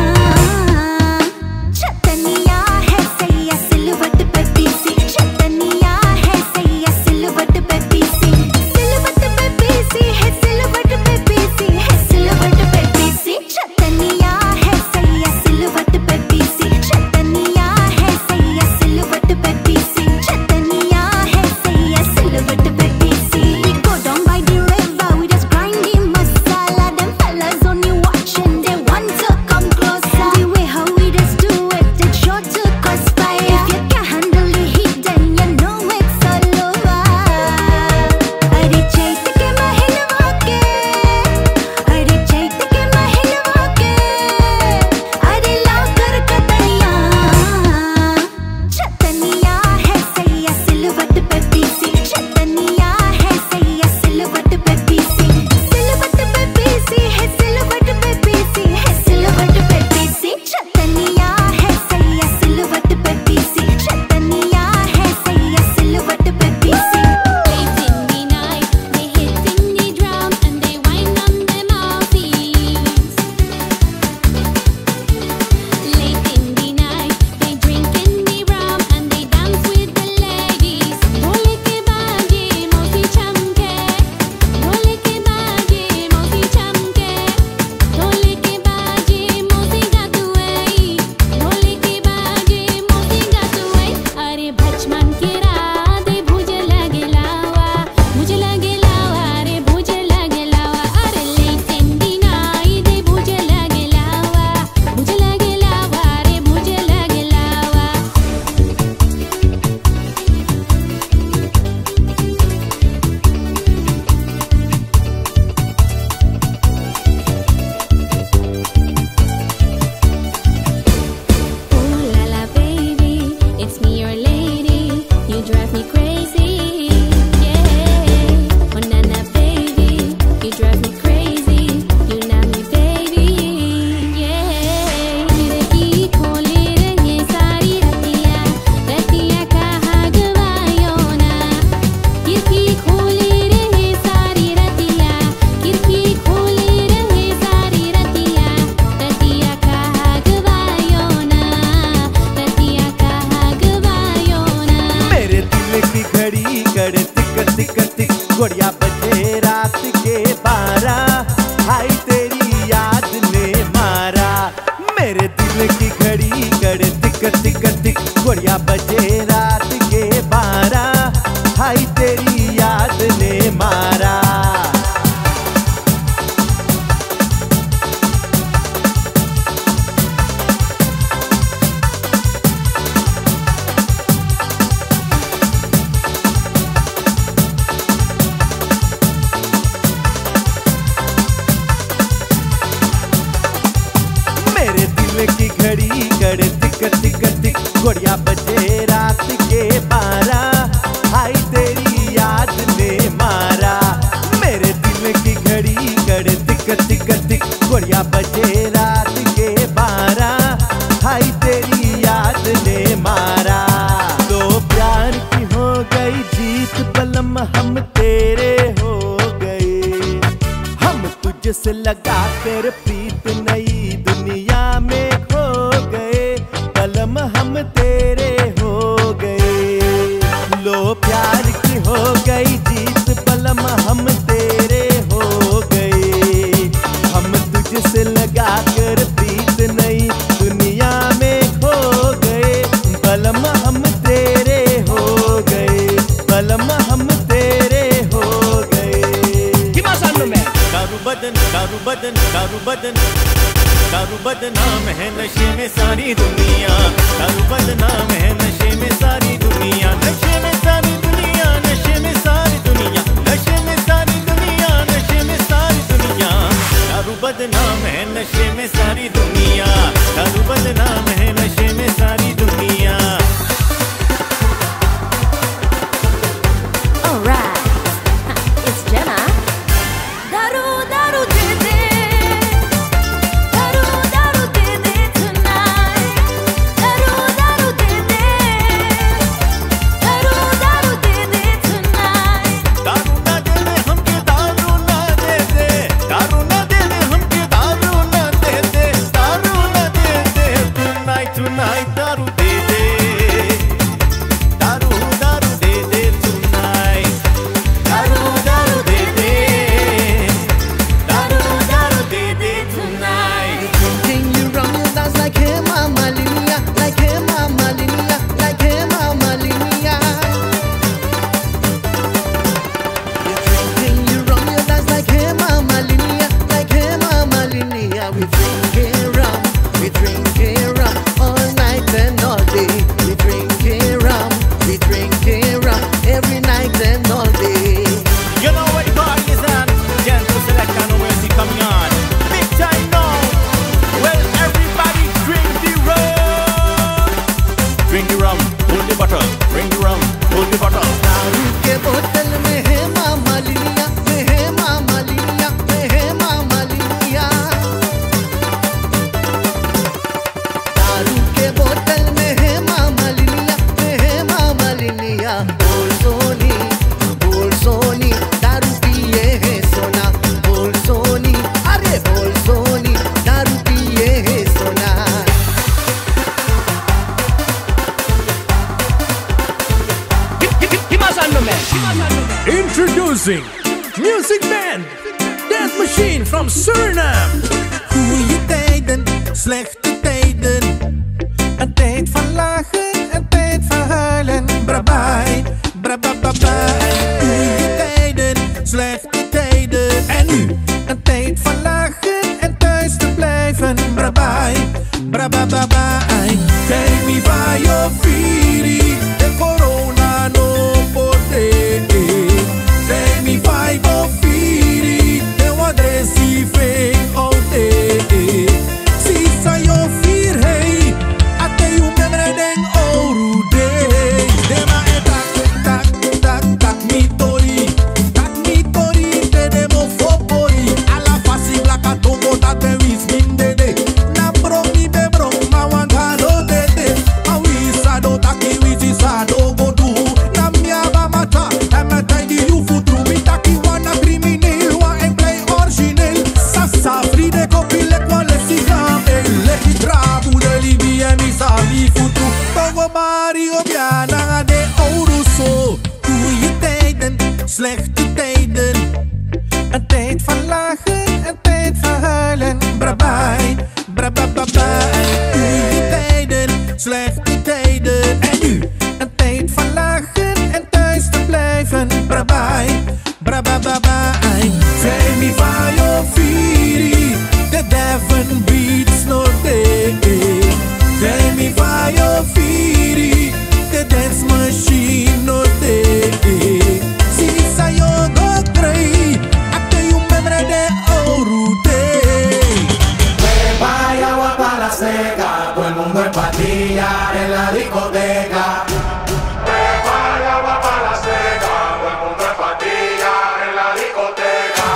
Speaker 4: चतनिया है सैया सिलवट पे पीसी चतनिया है सैया सिलवट पे पीसी सिलवट पे पीसी है सिलवट पे पीसी है सिलवट पे पीसी चतनिया है सैया सिलवट पे पीसी चतनिया है सैया सिलवट पे पीसी चतनिया है सैया सिलवट पे पीसी we go down by the river we just grinding masala them fellas only watching they want to come closer the way how we just do it it's sure to cause fire if you can't handle the heat then you know it's all over अरे चैत के महलवा के अरे चैत के महलवा के अरे लाकर कतैया चतनिया है सैया सिलवट पे पीसी चतनिया है सैया सिलवट पे पीसी सिलवट पे पीसी है सिलवट पे पीसी है सिलवट पे पीसी चतनिया है सैया सिलवट पे पीसी चतनिया है सैया सिलवट पे पीसी
Speaker 5: Late in the night, they hitting the drum and they wind on them outies. Late in the night, they drinking the rum and they dance with the ladies. Dhole ke baaje mosi chamke, dhole ke baaje mosi chamke, dhole ke baaje mosi gatuai, dhole ke baaje mosi gatuai. अरे बचपन के रात भुज लगे लावा रे भुज लगे लावा अरे late in the night भुज लगे लावा रे भुज लगे लावा Ooh la la baby, it's me your lady. You drive me crazy, yeah. Oh na na baby, you drive me crazy. You know me baby, yeah. खिड़की खोले रहे सारी रतिया कहाँ गवायो ना खिड़की खोले रहे सारी रतिया खिड़की खोले रहे सारी रतिया कहाँ गवायो ना रतिया कहाँ गवायो ना
Speaker 17: मेरे दिल की घड़ी करे तिक तिक तिक घड़िया बजे रात के 12 हाय तेरी याद ने मारा मेरे दिल की घड़ी करे तिक तिक तिक घड़िया बजे रात के 12 हाय तेरी याद ने मारा घड़ी गड़ तिक तिक तिक घड़िया बजे रात के
Speaker 6: तुझसे लगा कर प्रीत नई दुनिया में खो गए, कलम हम तेरे हो गए। लो प्यार की हो गई जीत, पलम हम तेरे हो गए। हम तुझसे लगा कर प्रीत नई दुनिया में खो गए, पलम हम तेरे हो गए, पलम हम तेरे हो गए।
Speaker 7: दारू बदन दारू बदन दारू बदन दारू बदनाम है नशे में सारी दुनिया, दारू बदनाम है नशे में सारी दुनिया, नशे में सारी दुनिया, नशे में सारी दुनिया, नशे में सारी दुनिया, नशे में सारी दुनिया। दारू बदनाम है नशे में सारी दुनिया, दारू बदनाम है नशे में सारी दुनिया।
Speaker 16: Alright, it's Jenna. Daru daru de de, daru daru de de tonight. Daru daru de de, daru daru de de tonight.
Speaker 7: दारू ना दे दे हमके दारू ना दे दे, दारू ना दे दे हमके दारू ना दे दे, दारू ना दे दे tonight tonight दारू दे दे, दारू दारू दे दे tonight, दारू दारू दे दे, दारू दारू दे दे tonight.
Speaker 8: Drinking you rum, you dance like hey mama Linia, like hey mama Linia, like hey mama Linia. Drinking you rum, you dance like hey mama Linia, like hey mama Linia. We drinking rum, we drinking rum all night and all day. We drinking rum, we drinking rum every night and all day.
Speaker 7: You know what the party is on? Gentle Selector, know where she coming on. Big time now. Well, everybody drink the rum. Drink the rum, hold the bottle. Drink the rum, hold the bottle.
Speaker 8: दारू के बोतल में है मामा लिनिया, में है मामा लिनिया, में है मामा लिनिया। दारू के बोतल में है मामा लिनिया, में है मामा लिनिया। बोल सोनी दारू पिए है सोना, बोल सोनी, अरे बोल सोनी दारू पिए है सोना।
Speaker 2: Introducing Music Man, Dance Machine from Suriname.
Speaker 9: Goeie tijden, slechte tijden. Een tijd van lachen, een tijd van huilen. Brabai, brababai. Goeie tijden, slechte tijden. En nu, een tijd van lachen en thuis te blijven. Brabai, brababai. Tell me why you're feeling. De corona no pote. Tell me why you're feeling. De wat receiving out there. Si sa yo fear hey. Ate you memre den oru day. Dema e tak mi tori. Tak mi tori te demo fopori. Ala fasi blaka tomo tate wis min dede. Na bro mi be bro ma wan halo dede. A wis ado taki wis is ado go do. Na mia ba mata. Ema tai di you futru mi taki wana crimineel. Wa en play origineel. Sasa fride kopile kwa lesi gambe. Leki trabu de libi e mi sabi futru. Togo Mario biana de ouro so. Goeie tijden, slechte tijden. Een tijd van lachen, een tijd van huilen. Brabai, brababai. Goeie tijden, slechte tijden. En nu, een tijd van lachen en thuis te blijven. Brabai, brababai. Tell me why you're feeling. The Devon beats no day. Tell me why you're feeling. The dance machine no day. Si sa yo go cray. Ate you memre de oru day.
Speaker 11: Vaya agua para la seca, todo el mundo en patilla en la discoteca. Vaya agua para la seca, todo el mundo en patilla en la discoteca.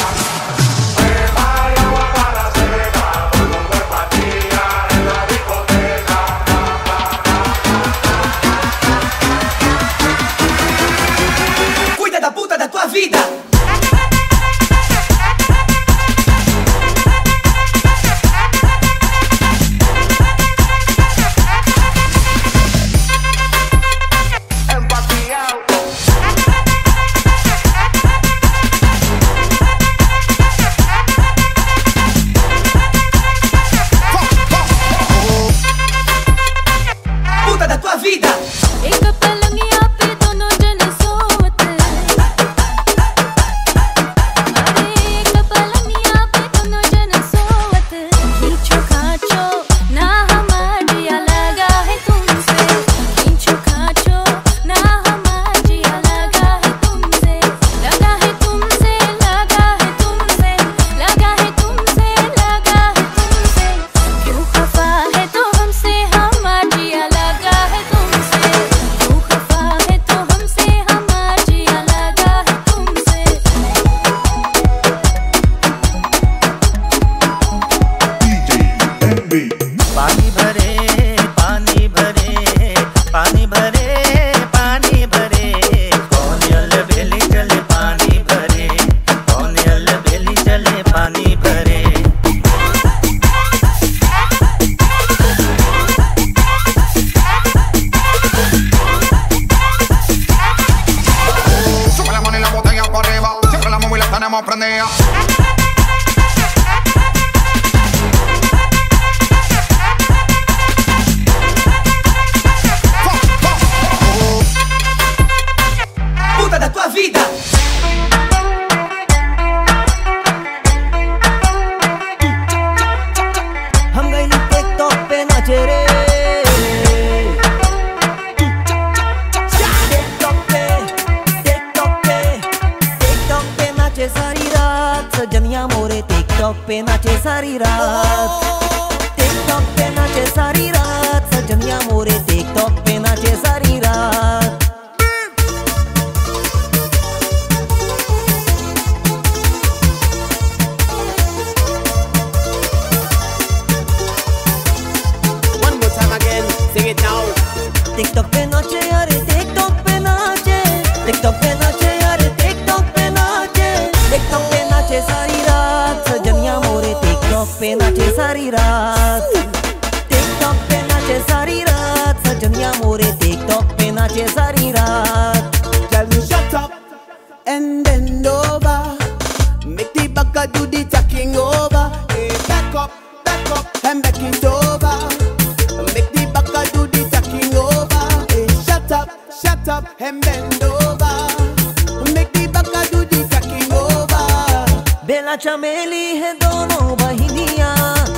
Speaker 11: Vaya agua para la seca, todo el mundo en patilla en la discoteca.
Speaker 20: vida.
Speaker 24: हम गए टिकटॉक पे नाचे रे टिकटॉक पे नाचे सारी रात सजनिया मोरे टिकटॉक पे नाचे सारी रात टिकटॉक पे नाचे सारी रात सजनिया मोरे टिकटॉक पे नाचे सारी रात टिकटॉक पे नाचे अरे टिकटॉक पे नाचे टिकटॉक पे नाचे अरे टिकटॉक पे नाचे टिकटॉक पे नाचे सारी रात सजनिया मोरे टिकटॉक पे नाचे सारी रात टिकटॉक पे नाचे सारी रात सजनिया मोरे टिकटॉक पे नाचे सारी रात
Speaker 22: Tell me shut up and bend over. Make the baka do the taking over. Hey, back up and back it over. Make the baka do the taking over. Hey, shut up and bend over. Make the baka do the taking over.
Speaker 24: बेला चमेली है दोनों बहिनियां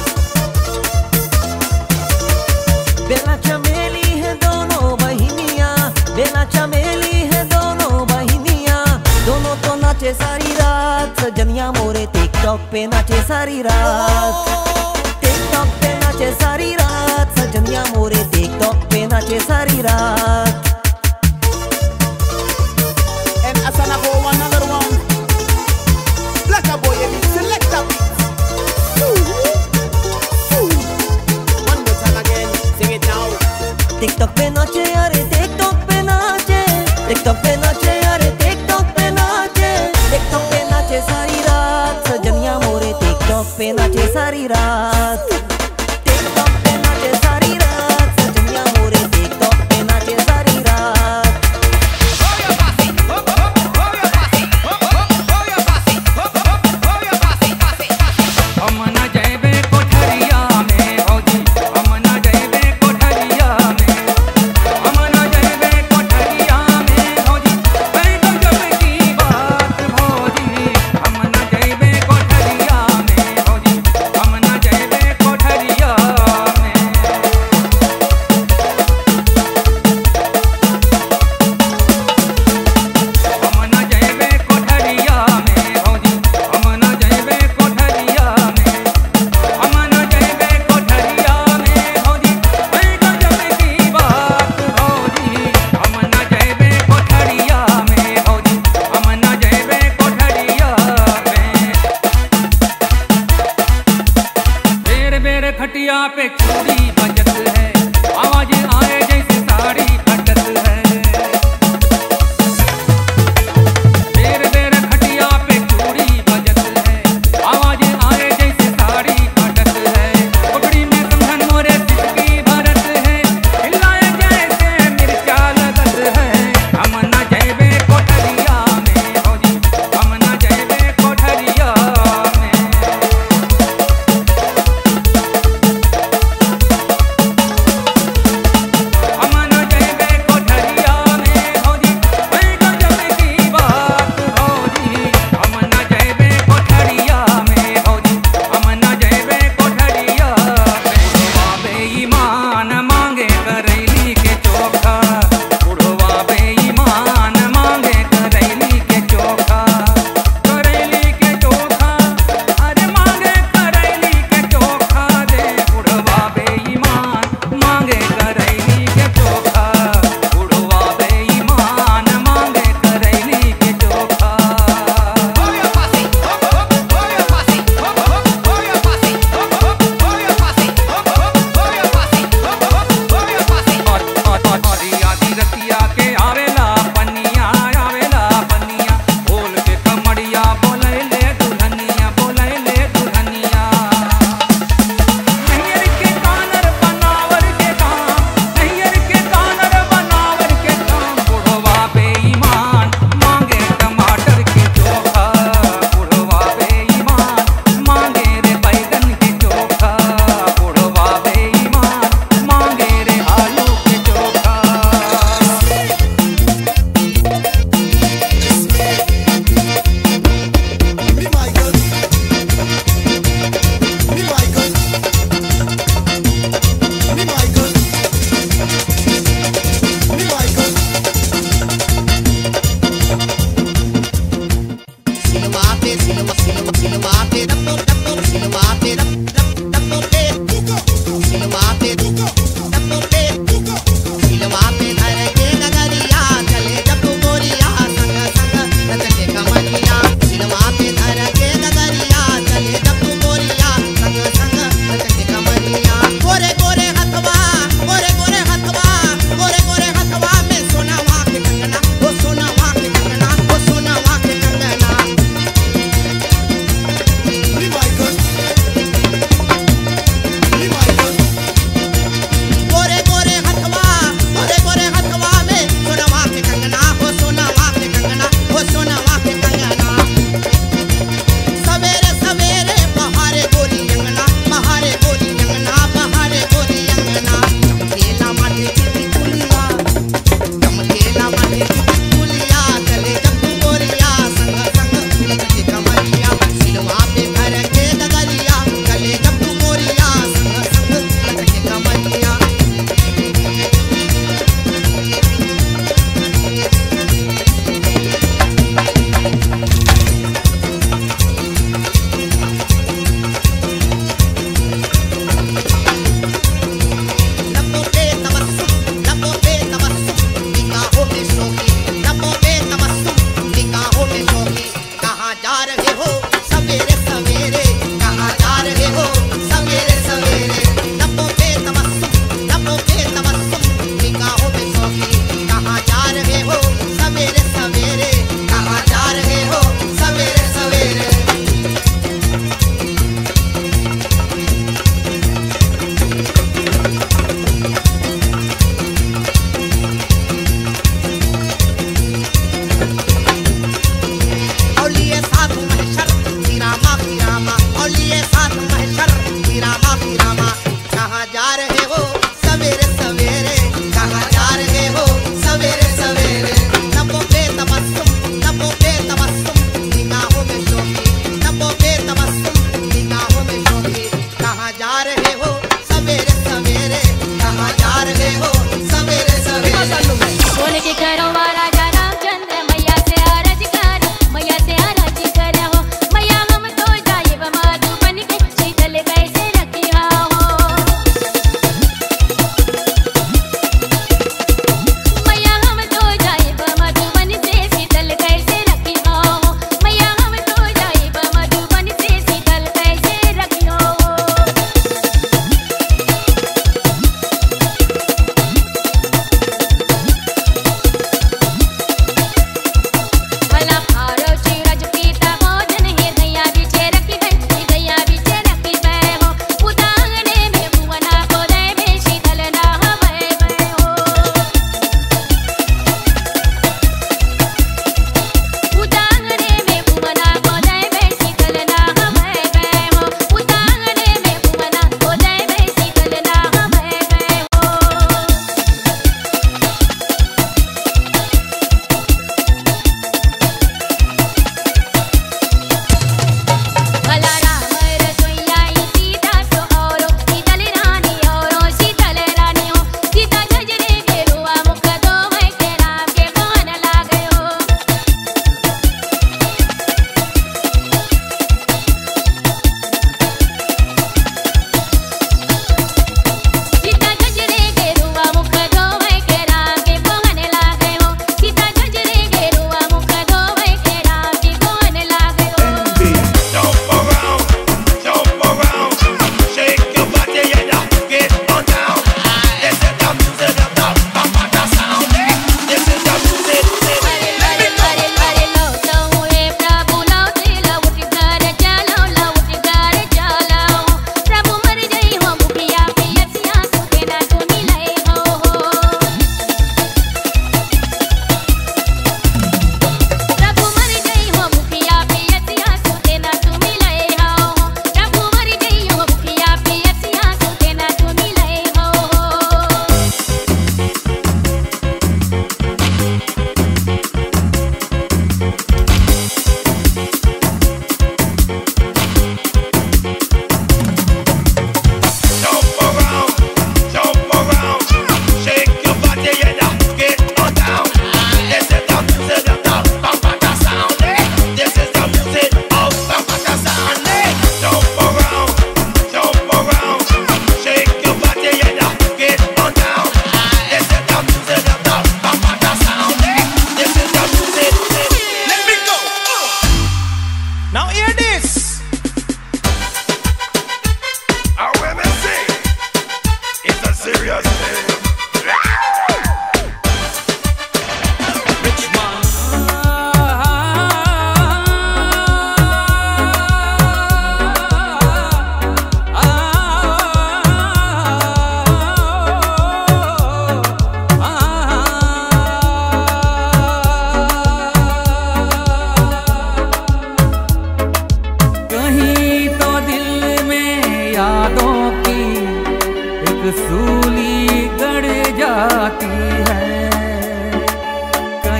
Speaker 24: बेला चमेली है दोनों बहिनियां बेला चमेली है दोनों बहिनियां दोनों तो नाचे सारी रात सजनिया मोरे टिकटॉक पे नाचे सारी रात टिकटॉक पे नाचे सारी रात सजनिया मोरे टिकटॉक पे नाचे सारी रात
Speaker 22: And Asana go another one. Black a boy, you select a beat. One more time again, sing it now.
Speaker 24: TikTok पे नाचे अरे टिकटॉक पे नाचे टिकटॉक पे नाचे अरे टिकटॉक पे नाचे टिकटॉक पे नाचे सारी रात सजनिया मोरे टिकटॉक पे नाचे सारी रात टिकटॉक पे नाचे सारी रात सजनिया मोरे टिकटॉक पे नाचे सारी रात
Speaker 10: हम न जाइबे कोठरिया में भौजी हम न जाइबे कोठरिया में हम न जाइबे कोठरिया में भौजी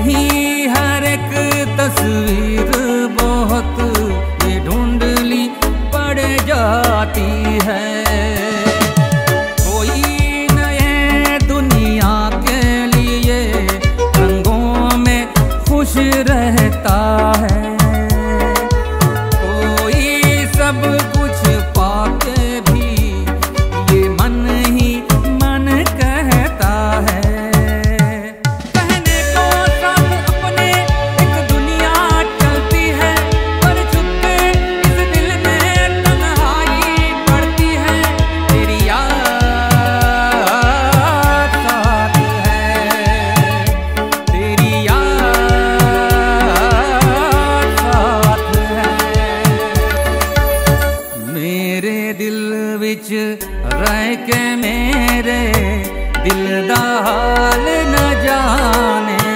Speaker 10: नहीं हर एक तस्वीर बहुत ये ढूंढली पड़ जाती है। कोई नए दुनिया के लिए रंगों में खुश रहता है, कोई सब कुछ पाके भी ये मन ही मन कहता है। कहने को सब अपने एक दुनिया चलती है, पर चुपके इस दिल में तन्हाई पड़ती है। तेरी याद साथ है, तेरी याद साथ है। मेरे दिल विच रह के मेरे दिल दा हाल न जाने,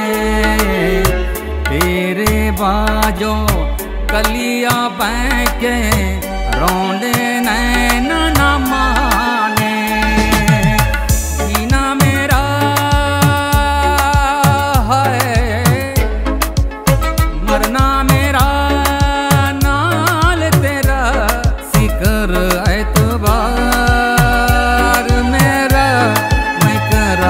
Speaker 10: तेरे बाजों कलियां बैके रोंदे नैन न माने। जीना मेरा है, मरना मेरा नाल तेरा, सिकर एतबार मेरा, मैं करा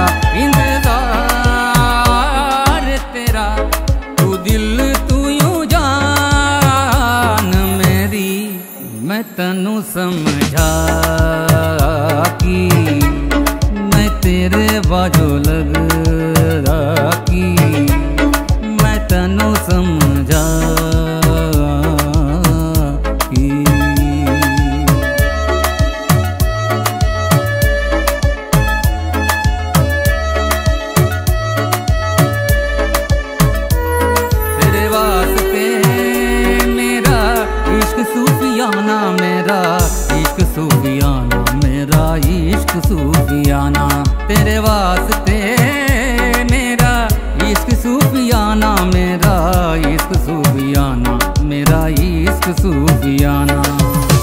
Speaker 10: इंतजार तेरा। तू दिल तू यूं जान मेरी, मैं तनु समझा कि मैं तेरे बाजू लग की, मैं तनु समझा कि। तेरे वास्ते मेरा इश्क सूफियाना, मेरा इश्क सूफियाना, मेरा इश्क सूफियाना। तेरे वास्ते मेरा इश्क सूफियाना, मेरा इश्क सूफियाना, मेरा इश्क सूफियाना।